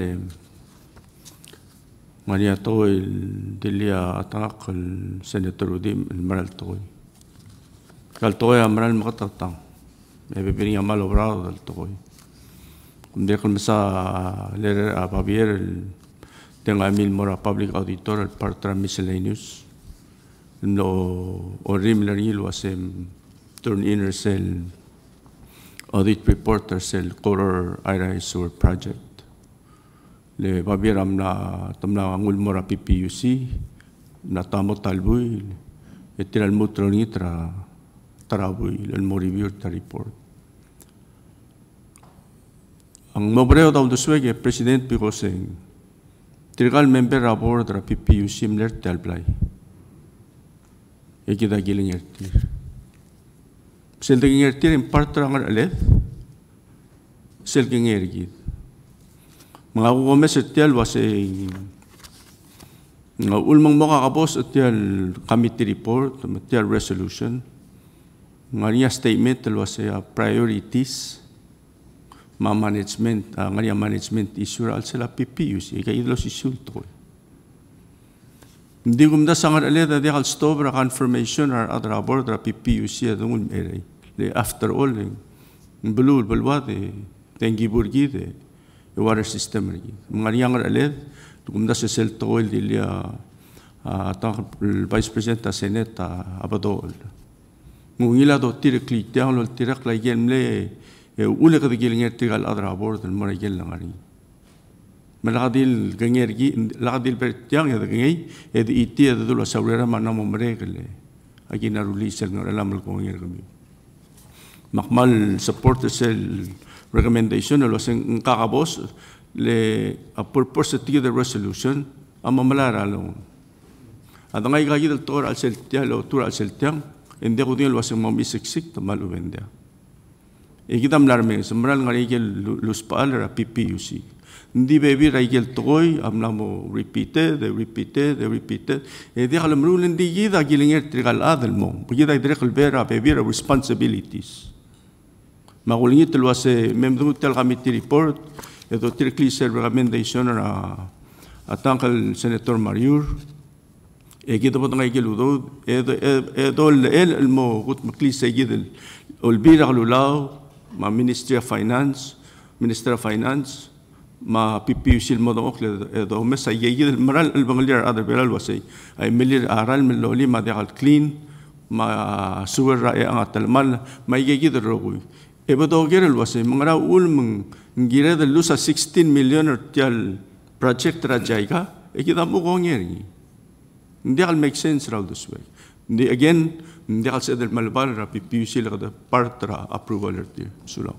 S8: Maria to el delia atak el senator Udim el maral to. Kal toy amral makatatang. Ebe bini amal obrado dal toy. Kumde kung sa lerer a Javier tenga mil mora public auditor el partra miscellaneous. No orim leril wasem turn inner cell audit reporter cell quarter ira sewer project. Le Javier amna tamna ngul mora P P U C na tamo talbuy etiral mutro nitra taraboy el moribir ta report. Ang mobreo daw doswege president Picoseng trigal member abor dra P P U C mler talblay. Eki da giling ertir. Sel da giling ertir in partra ngar aleth. Sel giling ergid. Mga kukomes etial wase nga ulmang makakabos etial committee report, etial resolution. Nga niya statement tel wase priorities ma management nga niya management issue al sila P P U C kay idlos issue to. Hindi kumda sangar aleda di kal stobra confirmation ar adra bordra P P U C adungul mere. Le after all bulul bulwade tengi burgi de water system rigi. Nga niya ngar aled kumda se sel to el dilia ta vice president ta senate abadol. Ngila do tire klik down lo tire kla gemle ule ka digil nger tigal adra bord el mara gel ngari malgadil ganger gi lagadil bertiang ya gei ed iti ed do la saurera manamo mregele agi na release ngar alam ko nger gami makmal support sel recommendation lo sen kakabos le a purpose to the resolution amamalara lo adangay gagi del tor al sel tialo tur al sel tiang ende ko din lo sen mamisik to malu vendia Ikitam larme semral ngari gel luspal ra P P U C. Ndi bebi ra gel toy amna mo repeated, they repeated, they repeated. E de halam rule ndi gida gilinger trigal adal mo. Gida idrekhl bera bebi ra responsibilities. Magulingit lo ase memdu tel committee report e do trikli ser recommendation ra atankal senator Mariur. E gida pot ngai gel udo e e do el mo gut makli se gidel Olbiil Era lulaw ma Ministry of Finance, Minister of Finance, ma P P U C modok le do mesa yeyid maral el bangalir other belal wasay ay milir aral min loli ma degal clean ma sewer ra ang atalmal ma yeyid rogoy e bodo gerel wasay mangara ul mung ngire de lusa sixteen million tial project ra jayga e kida mo gongeri ndial make sense ra this way ndi again ndi al sedel malbal ra P P U C la da partra approval erti sula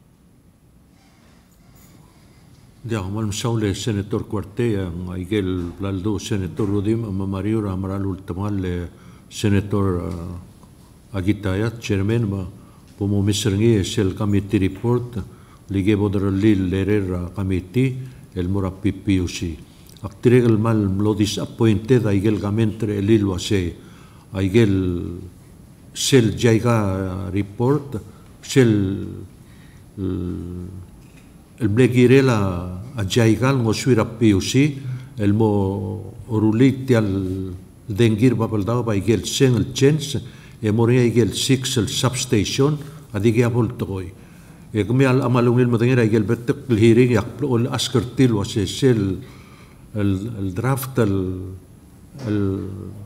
S1: dia mal saule senator Cuartea Miguel Blaldo senator Rodim Mariur Amaral ultimal senator Agitayat chairman ma pomo miserngi sel committee report lige bodar lil lerer committee el mora P P U C aktiregal mal lo disappointed aigel gamentre lil wase Aigel sel jaiga report sel el blegirela a jaigal ngoswira P U C el mo rulit al dengir babaldao ba igel single chance e moria igel six el substation adigi apol toy e kumi al amalungil madengir igel betek hearing yak ol askertil was sel el draft el el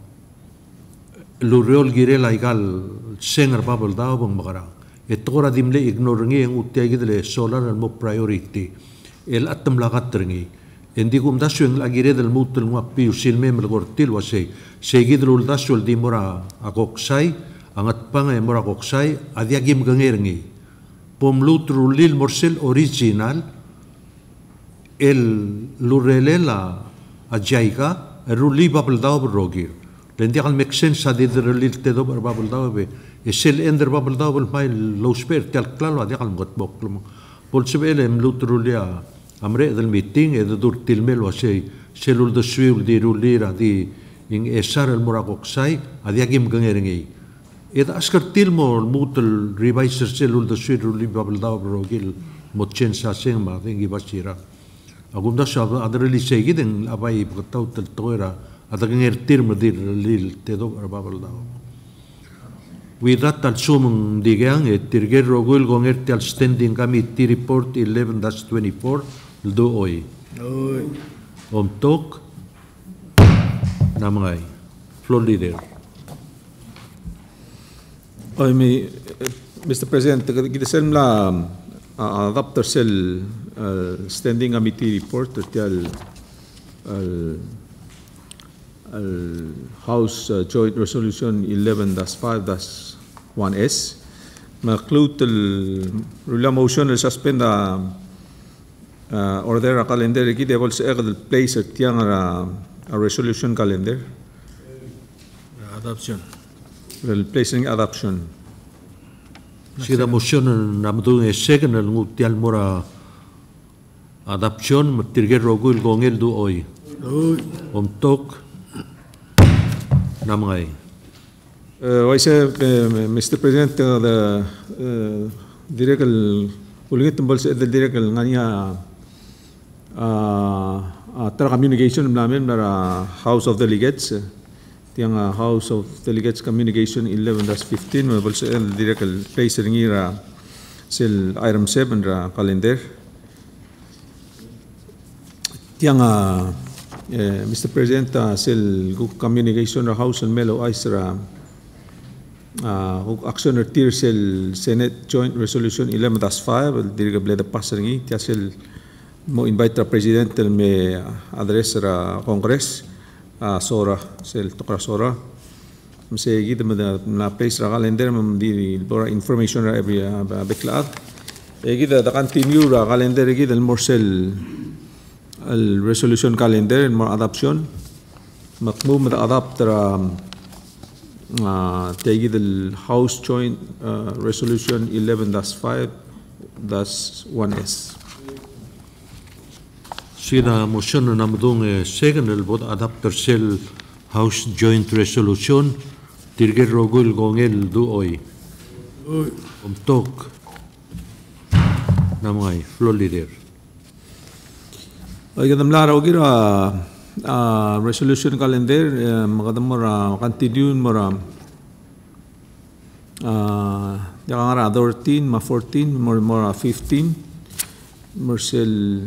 S1: luriol girela igal singer babaldao bang magara e tora dimle ignoringi ang utiagi dele solar el mo priority el atam lagat ringi Hindi kum dasu yung agire del mutul mga piu silme melgortil wase segid lul dasu di mora akoksay angat pa nga mora akoksay adiagim gangerngi pomlut rulil morsel original el lurelela ajaika ruli babel daw brogir lendi kal make sense adi rulil tedo babel daw be esel ender babel daw bel mai low spare tel klalo adi kal ngot bok pol sebele mlut rulia amre del meeting e dur tilmel wase selul de suil di rulira di ing esar el morakoksay adiagim gangerengi ed askar tilmo mutul reviser selul de suil ruli babel daw brogil motchen sa seng ma dengi basira agunda sa adreli segiden abai bgataw tel toira adaganger tirmo dir lil tedo babel daw With that, al-sumong digang, e tirger rogul gonger ti al-standing committee report eleven dash twenty-four, do oy.
S3: Oy.
S1: Om tok, namangay. Floor leader.
S4: Oy, mi, Mister President, kita sen la adapter sel standing committee report ti al al al House uh, Joint Resolution eleven dash five dash one S maklude el motion el suspend a uh, order a calendar ki devil se el place el tiang a, a resolution calendar
S3: Adoption.
S4: el placing adoption
S1: Sira motion namdu e second el ngutial mora adoption matirger rogul gongel do oy.
S3: Oy.
S1: Om tok namangay.
S4: Uh, Vice uh, Mister President, uh, the uh, direct el ulit tumbal sa the direct el nganya uh, uh, tra communication namin na House of Delegates tiang uh, House of Delegates communication eleven dash fifteen mabal sa el direct el place ngira sil item seven ra calendar tiang uh, Uh, Mister President, uh, sil communication na House and Melo Isra uh, action or tier sil Senate Joint Resolution eleven dash five diriga bleda passerengi tia sil mo invite ra President me address ra Congress uh, sora sil tokra sora mse gid na place ra calendar mam di bora information ra every uh, beklad e gid da continue ra calendar gid el morsel el resolution calendar and more adoption makmum da adapt ra tegi del House Joint uh, Resolution eleven dash five dash one S
S1: Sira motion namdung e second el bot adapter sel House Joint Resolution tirger rogul gongel do oy.
S3: Oy.
S1: Om tok namangay. Floor leader.
S4: Ay kadam lara ogira uh, resolution calendar uh, makadam mora continue mora uh, yakangara thirteen ma fourteen mora mora fifteen morsel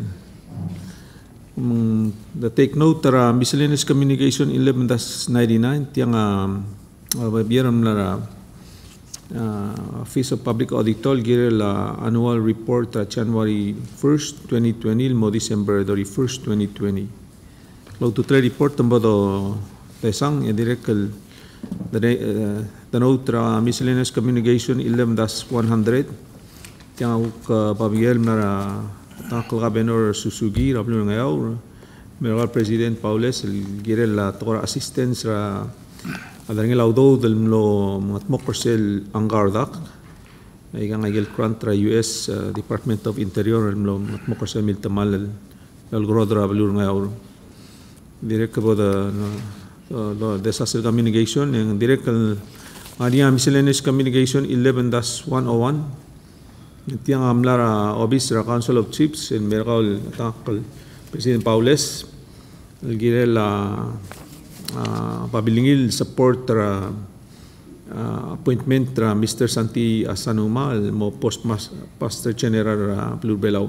S4: um, the take note tara miscellaneous communication eleven dash ninety-nine tiang uh, biaram lara uh, Office of Public Auditor gire la annual report uh, January first twenty twenty mo December thirty-first twenty twenty lo to tre report tambado tesang e direkal the note uh, miscellaneous communication eleven dash one hundred tiang ka pabigel na takal gabenor susugi rablo ngayaw Meral President Baules gire la tora assistance ra Adang laudo del lo matmok persel anggardak ay nga ngel grant ra U S uh, Department of Interior lo matmok persel mil tamal el grodra balur ngayor direct about the no, disaster communication and direct ania miscellaneous communication eleven dash one oh one tiang amlara obis ra Council of Chiefs and Meral takal President Baules gire la pabilingil support tra appointment tra Mister Santi Asanuma mo postmaster general Blue Belau.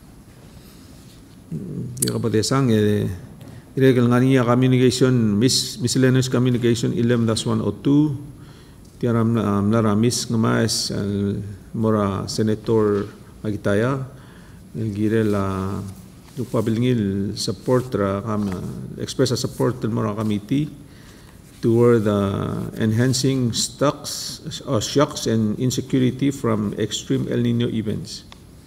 S4: Dia kapatid sang eh illegal ngania communication mis miscellaneous communication eleven dash one oh two tiaram nara mis ngamais mora senator Magitaya gire la pabilingil support tra kam express support mora committee toward uh, enhancing stocks or shocks and insecurity from extreme El Nino events.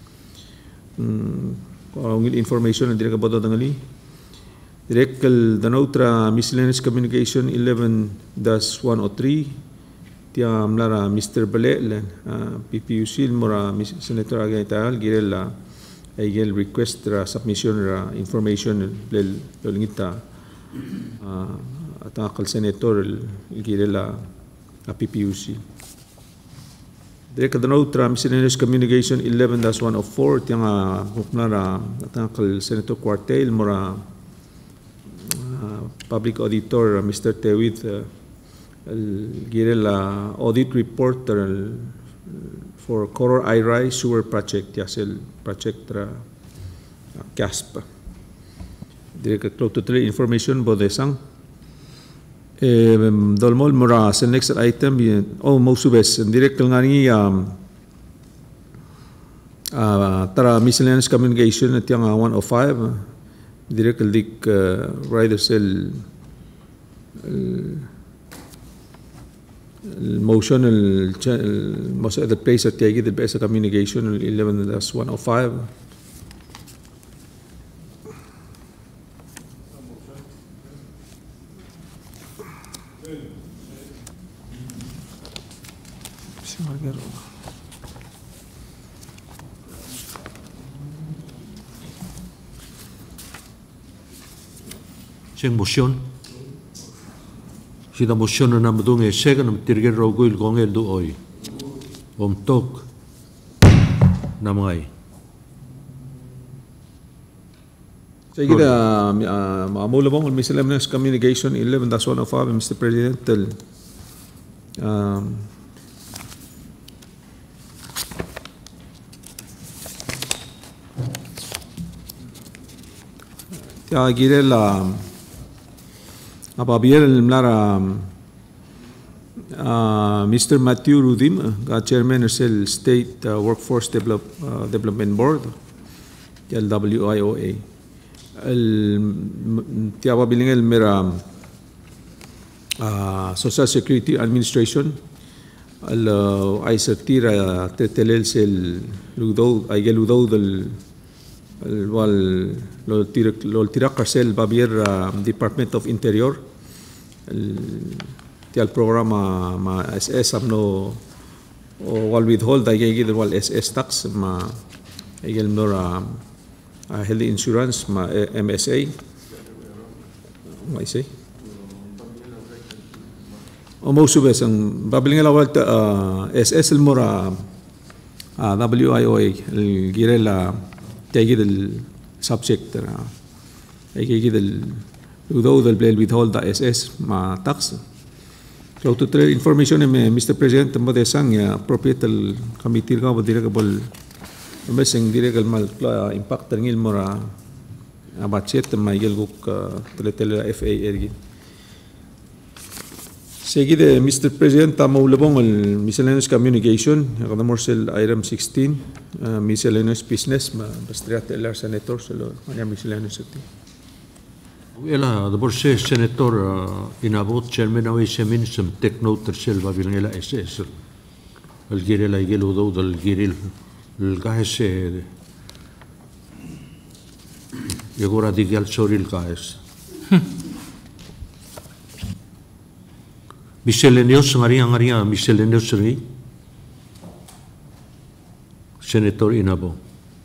S4: Kung information na direct about dangali, direct kal danautra miscellaneous communication eleven dash one oh three, tiya amlara Mister Bale, uh, P P U C mora Senator Agaytal girela aigel request ra submission ra information lel lolingita. Uh, at ang senator girela a P P U C. Direk kadanaw tra miscellaneous communication eleven dash one oh four tiyang huknara at ang senator Quartel mora public auditor Mister Tewit girela audit report for Coror I-Rai sewer project yasel project tra C A S P. Direk close to three information bodesang dolmol mora sa next item oh mosubes direct ngani um uh, tara miscellaneous communication at yung one oh five direct dik uh, rider cell motion most of the place at the best communication eleven dash one oh five.
S1: Sing motion. Sida motion na namadung e second na tirger roguil gongel do oy. Om tok namay.
S4: Sige da maamula bang miscellaneous communication eleven dash one oh five Mister President um ya gire la apabier mlara Mister Matthew Rudim chairman del State Workforce Develop, uh, Development Board el W I O A el tiaba bilingel mera uh, Social Security Administration el uh, ay sertira tetelel sel ludo ay geludo del el wal lo tira lo tira carcel babier uh, Department of Interior el tial programa ma S S amno o wal withhold ay gigi wal S S tax ma ay mora uh, health insurance ma M S A may say o mo subes ang babling lawal uh, S S el mora uh, W I O A el girela tegi del subject ra ay gigi del ludo del blel withhold da S S ma tax. So to trade information me Mister President mo de sang ya appropriate el committee ka bodira ka bol meseng dire kal mal impact ngil mora abachet ma igel guk teletel F A ergi. Seguide Mister President tamo ulabong el miscellaneous communication kada morsel item sixteen uh, miscellaneous business ma bastriat el senator selo anya miscellaneous ati.
S1: Ela the borse senator uh, inabot chairman away semin some take note sel babilngela S S el girela igelo do del giril el gas yegora digal soril gas miscellaneous ngari ngari miscellaneous ri senator inabo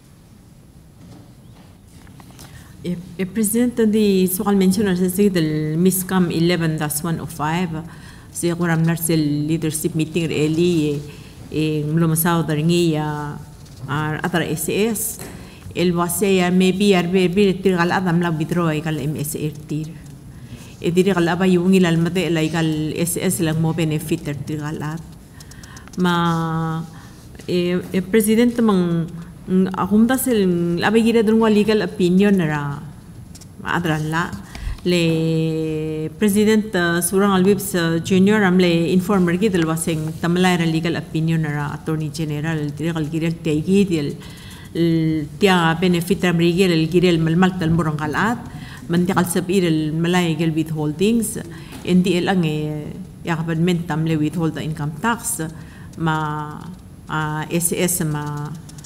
S7: e, e presidente di soal mencionar se del miscam eleven dash one oh five se guram narsel leadership meeting eli e mlomasao daringi ya atra S S el wasea maybe arbe bir tirgal adam la withdraw igal M S R tir e dire gal aba yung ilal mate la igal S S lang mo benefit tirgal at ma e president mang akum da sel aba gira dun legal opinion ra adran la le president surang albibs junior amle informer gidel waseng tamlay ra legal opinion ra attorney general dire gal gira tegi del tia benefit ram rigel el girel malmal tal murang kalat mantikal sabir el malay gel withholdings indi el ang ya government tamle withhold the income tax ma uh, S S ma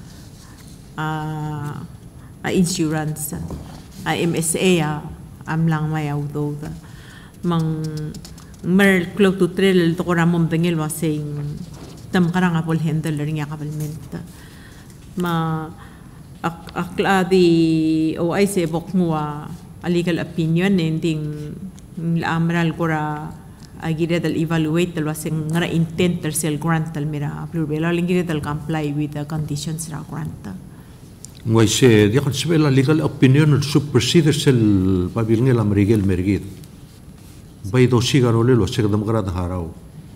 S7: uh, uh, insurance uh, M S A uh, am lang mayaw do mang mer close to trail to koramom bengel wasing tam karang apol handle ring ya government ma ak akla di o ay se bok mua a legal opinion ending amral kora agire dal evaluate dal wasing ngara intent sel grant dal mira pluribela lingire dal comply with the conditions ra grant
S1: ngoy se di kan sebela legal opinion supersedes el pabilngel amrigel mergit bay do sigarole lo seg dam grad harao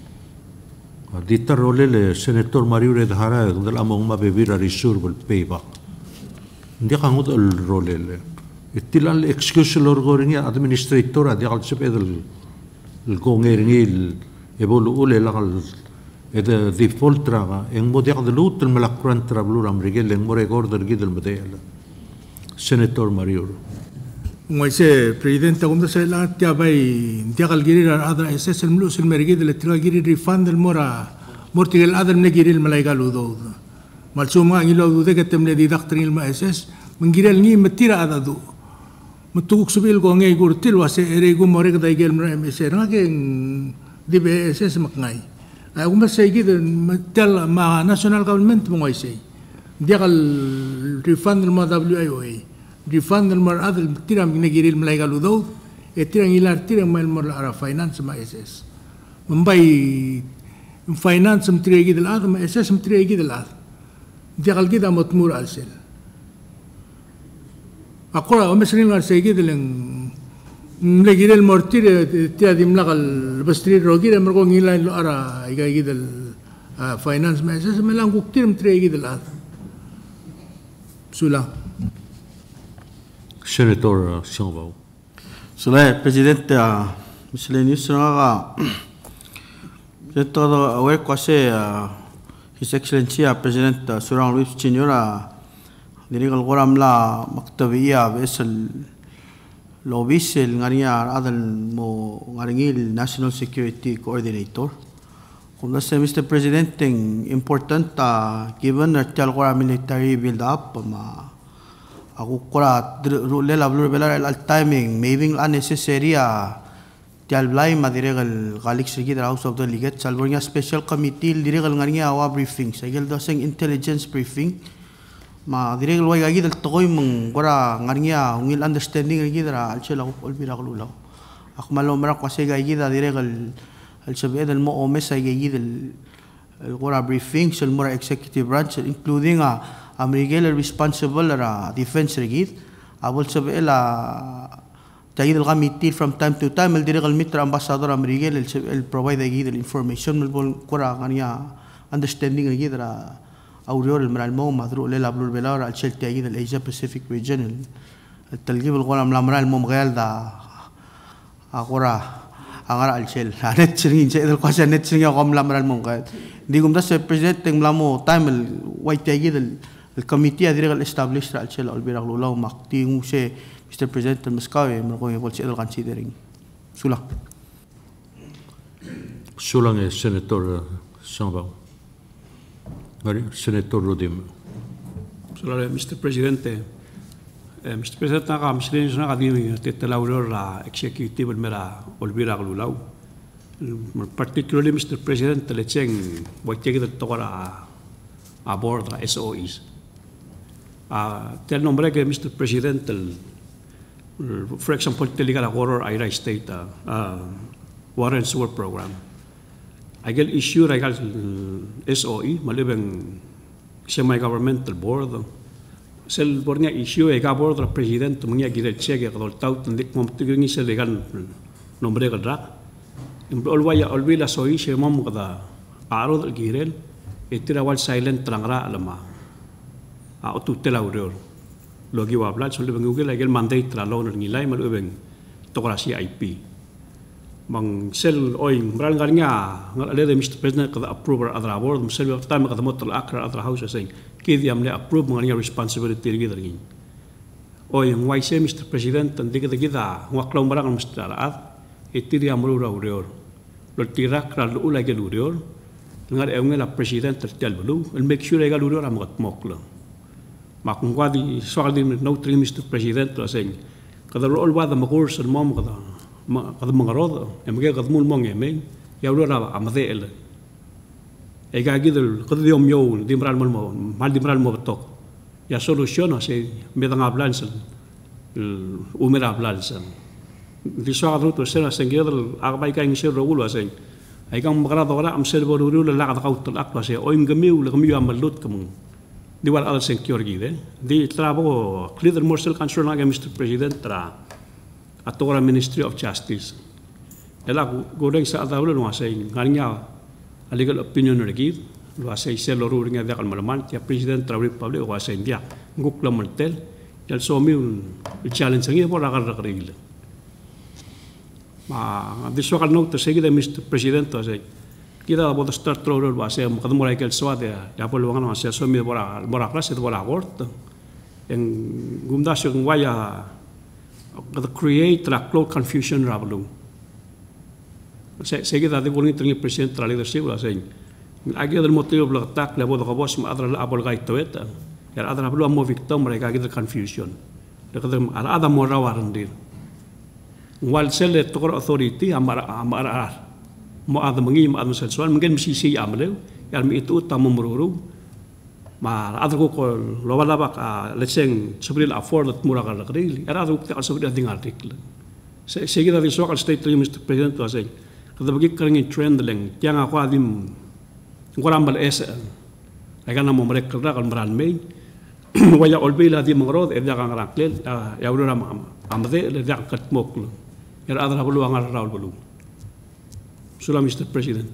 S1: dita role le senator Mario Red Hara dal among mabebira reserve payback ndi kan ud el role le itilal excuse lor goringa administrator di al sebedel el gongernil evolu ule la eda default traga en model de lut el malakran trablur amrigel en more order gidel model senator Mario
S3: ngoy se president agum da se la tia bay diagal girir adra S S el mlus el mergid el tira girir refund el mora mortigel adal ne girir malaigal udo mal suma ngilo de que temne di doctrine ma S S mengirel ni metira adadu mutuk subil ko ngay gurtil wase ere go more ka daigel mra M S R nga di B S S makngai ay agum sa gid tel ma national government mo ngoy se diagal refund el ma W I O A refund el mar adal tiram negiril malaigal udo e tirang ilar tirang mal mar ara finance ma S S mambay finance am tiragi del ad ma S S am tiragi del ad diagal gida matmur al sel akora o mesrin ngar segi del negiril mortir tia dimlagal bastri rogir mer ko ngila lo ara igay del finance ma S S melang guktir am tiragi del ad sula
S1: senator Sangbaw
S10: sula presidente miscellaneous nga todo aware kwase His Excellency President Surang Luis Senyora dirigal goram la maktabiya besel lobisel ngariya adal mo ngaringil National Security Coordinator kung sa Mister President important given na tial gora military build up ma ako kora lela blur belar al timing maybe unnecessary tial blay madiregal galik sige the House of Delegates salbornya special committee diregal ngariya awa briefing sagel doseng intelligence briefing ma diregal way gagi dal tokoy mong gora ngariya ngil understanding gagi dara al chela Olbiil Era lulaw ak malomra kasi gagi da diregal al sabe dal mo omes ay gagi dal gora briefing sel mura executive branch including a amrigel responsible ra defense regid abol sabe la tayid al committee from time to time el diregal mitra ambassador amrigel el provide gagi dal information mel gora ngariya understanding gagi dara أوريور المرالمو مذروق ليلا بلور بلار الشيل تأييد الأيجا باسيفيك ريجن التلقيب الغول أملا مرالمو مغيال دا أغورا أغارا الشيل نت سرين شيء القاسة نت سرين أغام لا مرالمو مغيال ديكم دا سيبريزيت تنملامو تايم الواي تأييد الكوميتي أدريغ الإستابليش را الشيل أولبيل Era لو مقتي موشي مستر بريزيدنت المسكاوي مرقوم يقول شيء الغانسي ديرين سولا
S1: سولا السناتور Sangbaw Senator Rodim.
S6: Solare, Mister Presidente, eh, Mister Presidente, naga miscellaneous naga di tetelauror la executive mera Olbiil Era lulaw. Particularly, Mister President, le cheng waitegi del tokora a board la S O Es. Ah, tel nombre que Mister President, for example, teliga la water Ira State, uh, water and sewer program. Agel issue regal S O E malibang semi-governmental board sel bornya issue e gabor tra president mengya gire chege kadol tau tendik mom tigingi sel legan nombre kadrak ol waya olbila soi she mom kada aro dal girel etira wal silent trangra lama a otu tela uror logi wa blat sol bengu gel gel mandate tra lo ngilai mal ubeng tokrasi I P mang sel oing bral ngarnya ngal ale Mister President kada approve adra board sel time kada mot al akra adra house saying kidi amle approve ngarnya responsibility gi dargi oing wai se Mister President tandik da gida waklo marang Mister Al etiri amru ra uror lo tirak ra lu la gel uror ngar e ngela president tel bulu el make sure ga uror am gat moklo mak ngwadi soal di no tri Mister President la saying kada lo wada magor sel mom kada ma kada mangarod em ge kada mul mong em ya uror amade el e ga gidel kada yom yo dimral mal mal dimral mo tok ya solution se me dan hablan sel umera hablan sel di soal ruto sel sengel arbay ka ngisir rogul waseng ay kang magrado ora am sel boruru la ka kaut al akwa se oim gemiu le gemiu amalut kamu di wal al secure gide di trabo clear morsel control na Mister President tra atora Ministry of Justice ela goreng sa adawlo no asay nganya a legal opinion regi lo asay sel ro ringa da kalmalman ya President tra Republic o asay dia nguk la maltel yal so mi challenge ngi por agar regil ma di so kal note seguida Mister President asay kita bod start ro ro asay makadmo ra kel swat ya por lo ngana asay so mi bora bora clase bora gort en gumdasyo ngwaya kada create la cloud confusion rablu se seguida de bonito ni president tra leadership la sen agi del motivo bla attack le bod gobos ma adra la abol gaito eta ya adra blu mo victim re agi del confusion le kada ala ada mo rawarandir wal sel to authority amara amara mo ada mengi ma adma sel mungkin misi si amle ya mi itu tamumruru ma adra ko lo wala ba leseng sebril afford mura kala kril era adra ko sebril ding article seguida de socal state Mister President to asay kada bagi kering trend leng yang aku adim ngoram bal es ay kana mo merek kala kal maran me waya Olbiil adi mangrod e dagang raklel ya uro ram amade le dak kat mok era adra bulu angar raul bulu sula Mister President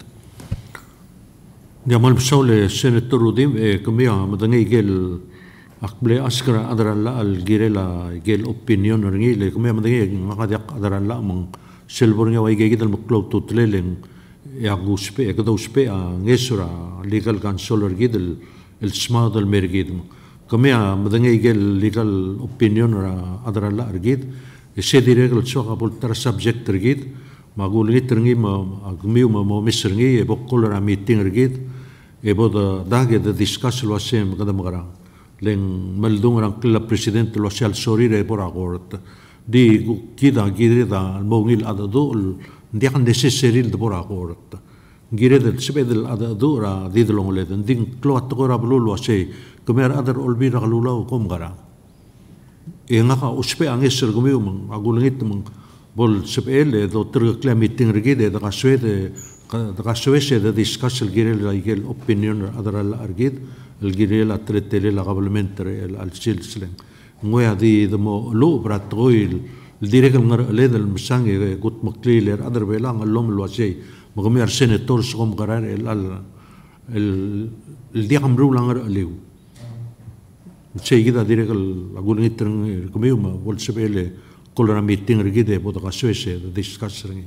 S1: Jamal Bsaule Senator Udim e kumia madangi gel akble askara adaralla al girela gel opinion ringi le kumia madangi ngakadak adaralla mang silbornya wai gel maklot tutleleng ya guspe e kado uspe a ngesura legal counsel gidel el smad al mergid kumia madangi gel legal opinion ra adaralla argid e se direct soga boltar subject argid magul gitringi ma agmiu ma mo misringi e bokol ra meeting argid e boda dage de discuss lo sem kada magara len maldung ran kla president lo sal sori re por agort di kida gire da mongil adadu ndi kan necessary de por agort gire de sebedel adadu ra di de long le din klo atgora blu lo se comer adar Olbiil Era lula kom gara e nga uspe angesel gumiu mang agulngit mang bol sepele do ter kla meeting regide da swede da swese da discuss el girel la igel opinion adar al argid el girel atretele la governmentre al silslen ngoya di de mo lo bratroil el direk ngar le del msange gut makliler adar belang lom lo sei magmer senator som garar el al el el diam rulang leu sei gida direk la gulngit komiu ma bol sepele kolora meeting regide boda swese da discuss ring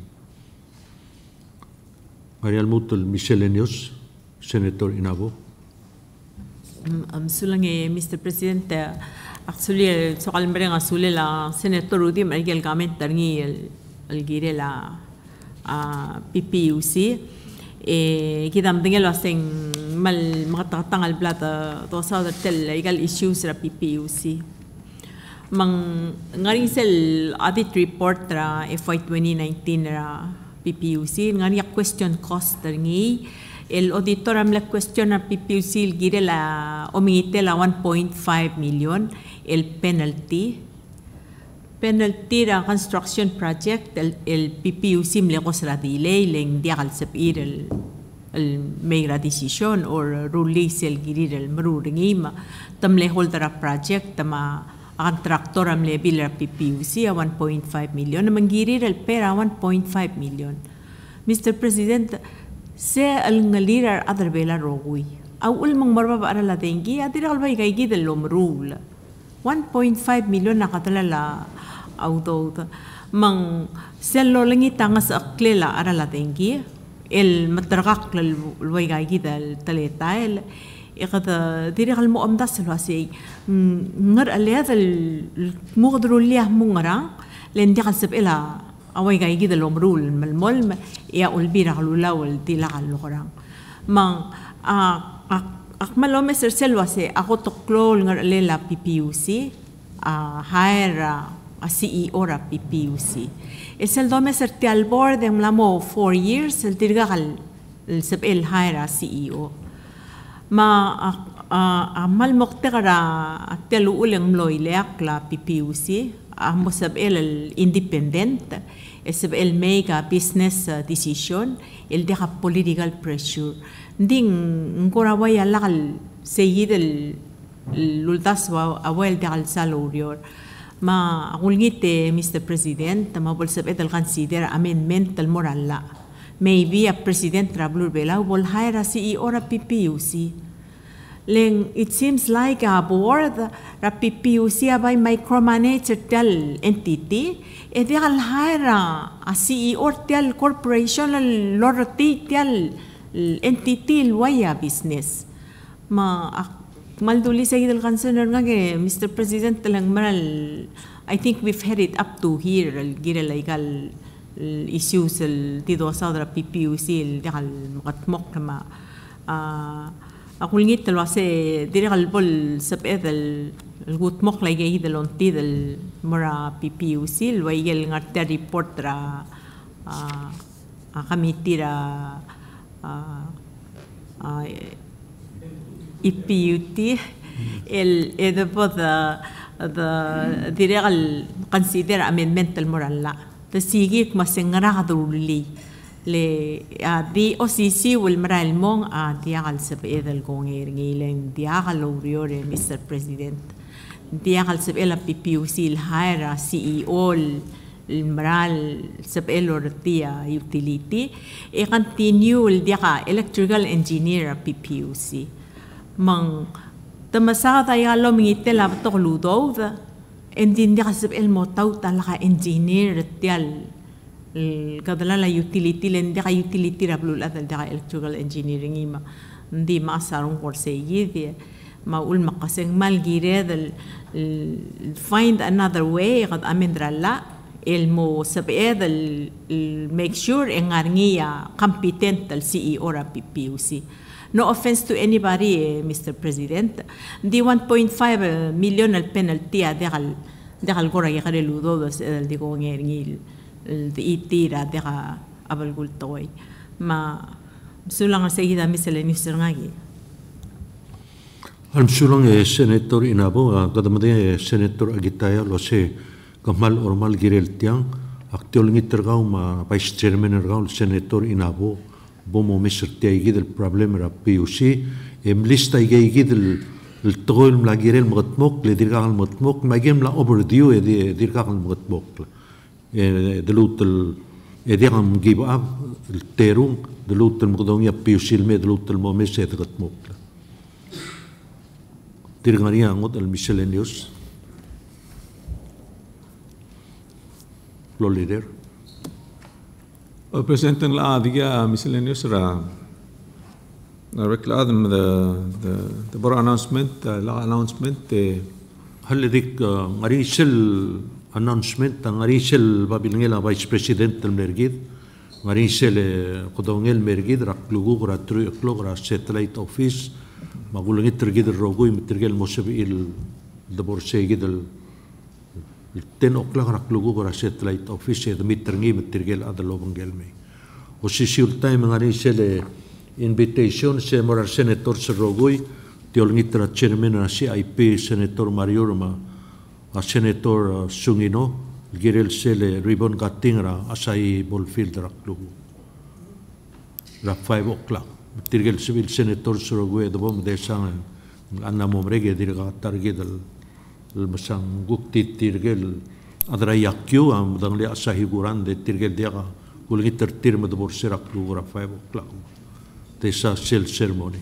S1: Marial Mutul miscellaneous Senator Inabo.
S7: Um, sulange Mister President, actually soal mereng asule la Senator Udim Ergel Gamet Tangi el gire la P P U C. E kita mendengel waseng mal makatatang al plata to sa tel legal issues la P P U C. Mang ngaring sel audit report ra F Y twenty nineteen ra P P U C ngani question cost ngi el auditor am la question a P P U C gire la omite la one point five million el penalty penalty ra construction project el, el P P U C mle gosra delay leng dial sepir el الميرا ديسيشن أو روليس الجديد المرورنيما تم له هولدر بروجكت تما عن تراكتور ملي بيلر بي بي يو سي one point five مليون من جيرير البيرا one point five مليون. مستر بريزيدنت سي الغلير أدر بيلا روغوي أو المن مربا بقرا لا دينجي أدير الباي جايجي دلومرول one point five مليون نقتل لا أو دوت من سلو لنجي تانغس أقليلا أرا لا دينجي المترقق للوي جايجي دلتلاتايل إذا دير المؤمدس الواسي نر اللي هذا المقدر اللي مغرا لأن دي قصب إلى أوي جاي جد الأمرول الململ يا أولبيل إرا والدي لا اللغران ما أكمل مصر سلواسي أخو تقلول نر اللي لا بي بي يو سي هاير سي إي أو را بي بي يو سي السل دو مصر تيال بورد ملامو four years الترجع السب إل هاير سي إي أو ما عمل مقتقرة تلو أولن ملوي لأك لا بي بي يو سي عمو سبقل الاندبندنت سبقل ميجا بيزنس ديسيشن الديها political pressure دين نقول ويا لغل سيد اللولداس وأول دغل سالوريور ما أقول جيت مستر بريزيدنت ما بقول سبقل الغنسيدر amendment المورال لا maybe a president Rabulur Bela will hire a C E O or a P P U C. Len it seems like a board a P P U C by micromanager tel entity e de al hire a C E O tel corporation lorti tel entity waya business. Ma malduli sa idal concern nga ke Mister President lang maral I think we've had it up to here al gira legal الإيشوز اللي توصل بي بي وسي اللي على المقطمق كما أقول جيت الواسي دير على البول سبعة المقطمق لا يجي ده لونتي ده مرا بي بي وسي الويجي النعتة ريبورت را كميتي را إي بي يو تي ال إذا بذا the دير على consider amendment المرا لا تسيجيك مسنجرا ضروري ل دي أو سي سي والمرا المون دي على سبعة الجونير جيلين دي على لوريور مستر بريزيدنت دي على سبعة بي بي وسي الهايرا سي إي أو المرا سبعة لورتيا يوتيليتي يكونتينيو الدي على إلكتريكال إنجينير بي بي وسي من تمساعد يالله من يتلا بتغلو ذا إندين دي حسب الموتاو تلاقى إنجينير تيال القدلا لا يوتيليتي لين دي يوتيليتي ربلو الأذل دي إلكتريكال إنجينيرينج ما دي ما أصارون قرسي دي ما أقول مقاسين مال جيراد find another way قد أمين درلا المو سبعة ال make sure إنغارنيا competent ال C E O را P P U C. No offense to anybody, Mister President. The one point five million al penalty دغل دغل قرا يخلي لودوس دغو غيرنيل الإيتيرا دغا أبل قلتوي ما بسولنا سيدا مثل نيسرناجي.
S1: المسولنا السناتور إنابو قدم ده السناتور أجتايا لوسه كمال أورمال جيرلتيان أكتول نيترغاو ما بايس تشيرمان رغاو السناتور إنابو بومو مصر تيجيد البروبلم را بي يو سي مليستا يجيد التغول ملا جيرل مغتموك لديرغا المغتموك ما جيم لا اوبر ديو يديرغا المغتموك دلوت ال يديرغا مجيب اب التيرون دلوت المغدونيا بي يو سي المي دلوت الموميس يدغتموك ديرغا ريا نغد الميسلينيوس لو ليدر
S4: President la diga miscellaneous ra رك الآدم the the the بر announcement la announcement
S1: هل ديك غريسل announcement غريسل بابيلنجلا فايس بريسيدنت المرجيد غريسل قدونيل المرجيد ركلوغو را تري كلوغ را ساتلايت اوفيس ما بقول لك ترجيد الروغوي مترجل المسابقين الدبورسي جد التين أقلق ركلوغو را ساتلايت اوفيس هذا مترجي مترجل هذا لوبن جلمي وسيسيول تايم غريسل invitation se morar senator Serrogui tiolngitra chairman na C I P senator Mario Roma a senator Sungino girel sele ribbon cutting ra asai ballfield ra club ra five o'clock tirgel civil senator surugwe do bom desang anna momrege dirga target al masang gukti tirgel adra yakyo am dang le asahiguran de tirgel dia kulgi tertir med bor serak lugura five o'clock desa sel ceremony.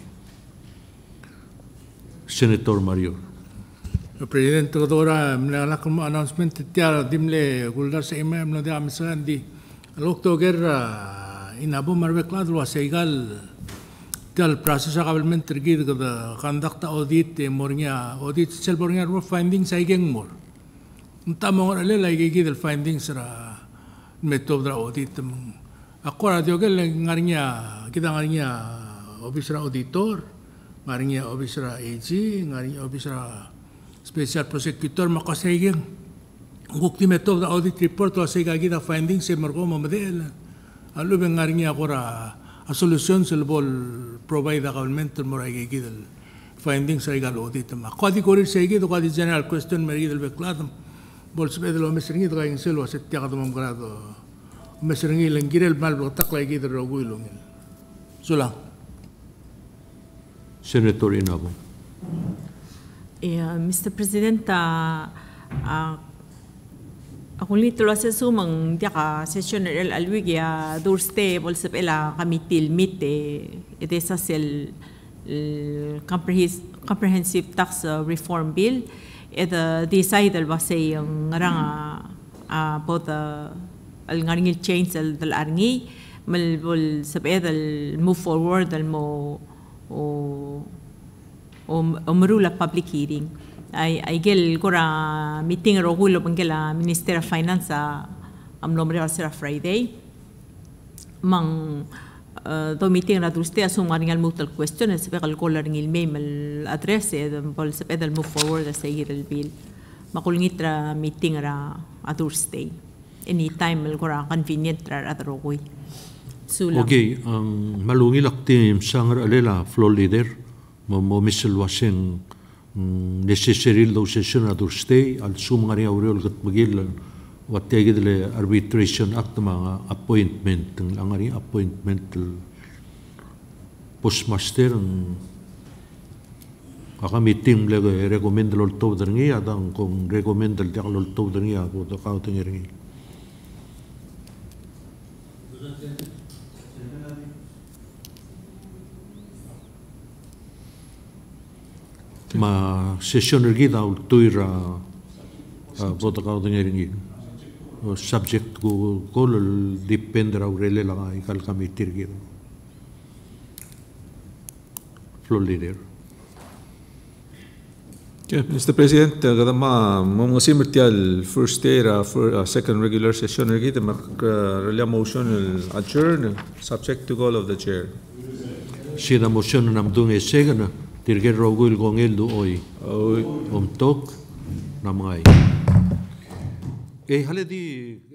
S1: Senator Mario.
S3: Presidente Rodora mnalak mo announcement tiara dimle guldar sa email no dia misan di alokto guerra inabo marbekla do seigal tal process government tergid kada conduct audit mornya audit sel mornya findings ay geng mor unta mo ale lagi gid findings ra method ra audit ako ra dio gel ngarnya kita ngarnya officer auditor ngarnya officer A G ngarnya officer special prosecutor makasayeng gukti method ra audit report wa say gid findings se morgo mamadel alu ben ngarnya ako ra a solution sa bol provide the government mo ra gid findings ay gal audit ma kadi korir say gid kadi general question mer gid bekladam bol sbed lo mesringi do gaing selo set tiak do grado mesringi langirel mal bo takla gid ro guilong sula
S1: Senator Inabo.
S7: Yeah, Mister President, uh, uh, ako nito la sa sumang dia ka session el alwig ya Thursday bol sa ela kamitil meet eh ite sa sel comprehensive tax reform bill et decide al basay ang ranga about al ngaring change al dal arngi mal bol sa el move forward al mo o o marula public hearing ay ay gel kora meeting rogulo pangela Minister of Finance am nombre al sera Friday mang do meeting na Tuesday asung ngaring mutal question es bekal kolar ngil mail address e bol sa pedal move forward sa el bill makulngitra meeting ra a Tuesday anytime el kora convenient ra at rogoy sulang
S1: Okay, ang malungil aktim sangar alela floor leader mo mo misal waseng necessary daw session at Thursday al sumangari aurel gat magil wat tegid le arbitration act mga appointment ang angari appointment postmaster ang kaka meeting le recommend lol to derngi adang kung recommend dal dak lol to derngi ako to ka to ngi ma session ergi da ultuira vota ka de ngeringi subject go go depend ra urele la ikal committee ergi floor leader.
S4: Okay, Mister President, kada ma mo simmerti al first day ra for second regular session ergi de mak relia motion adjourn subject to call of the chair.
S1: Sina motion namdung e segana tirger rogul gongel do oi om tok namai e hale di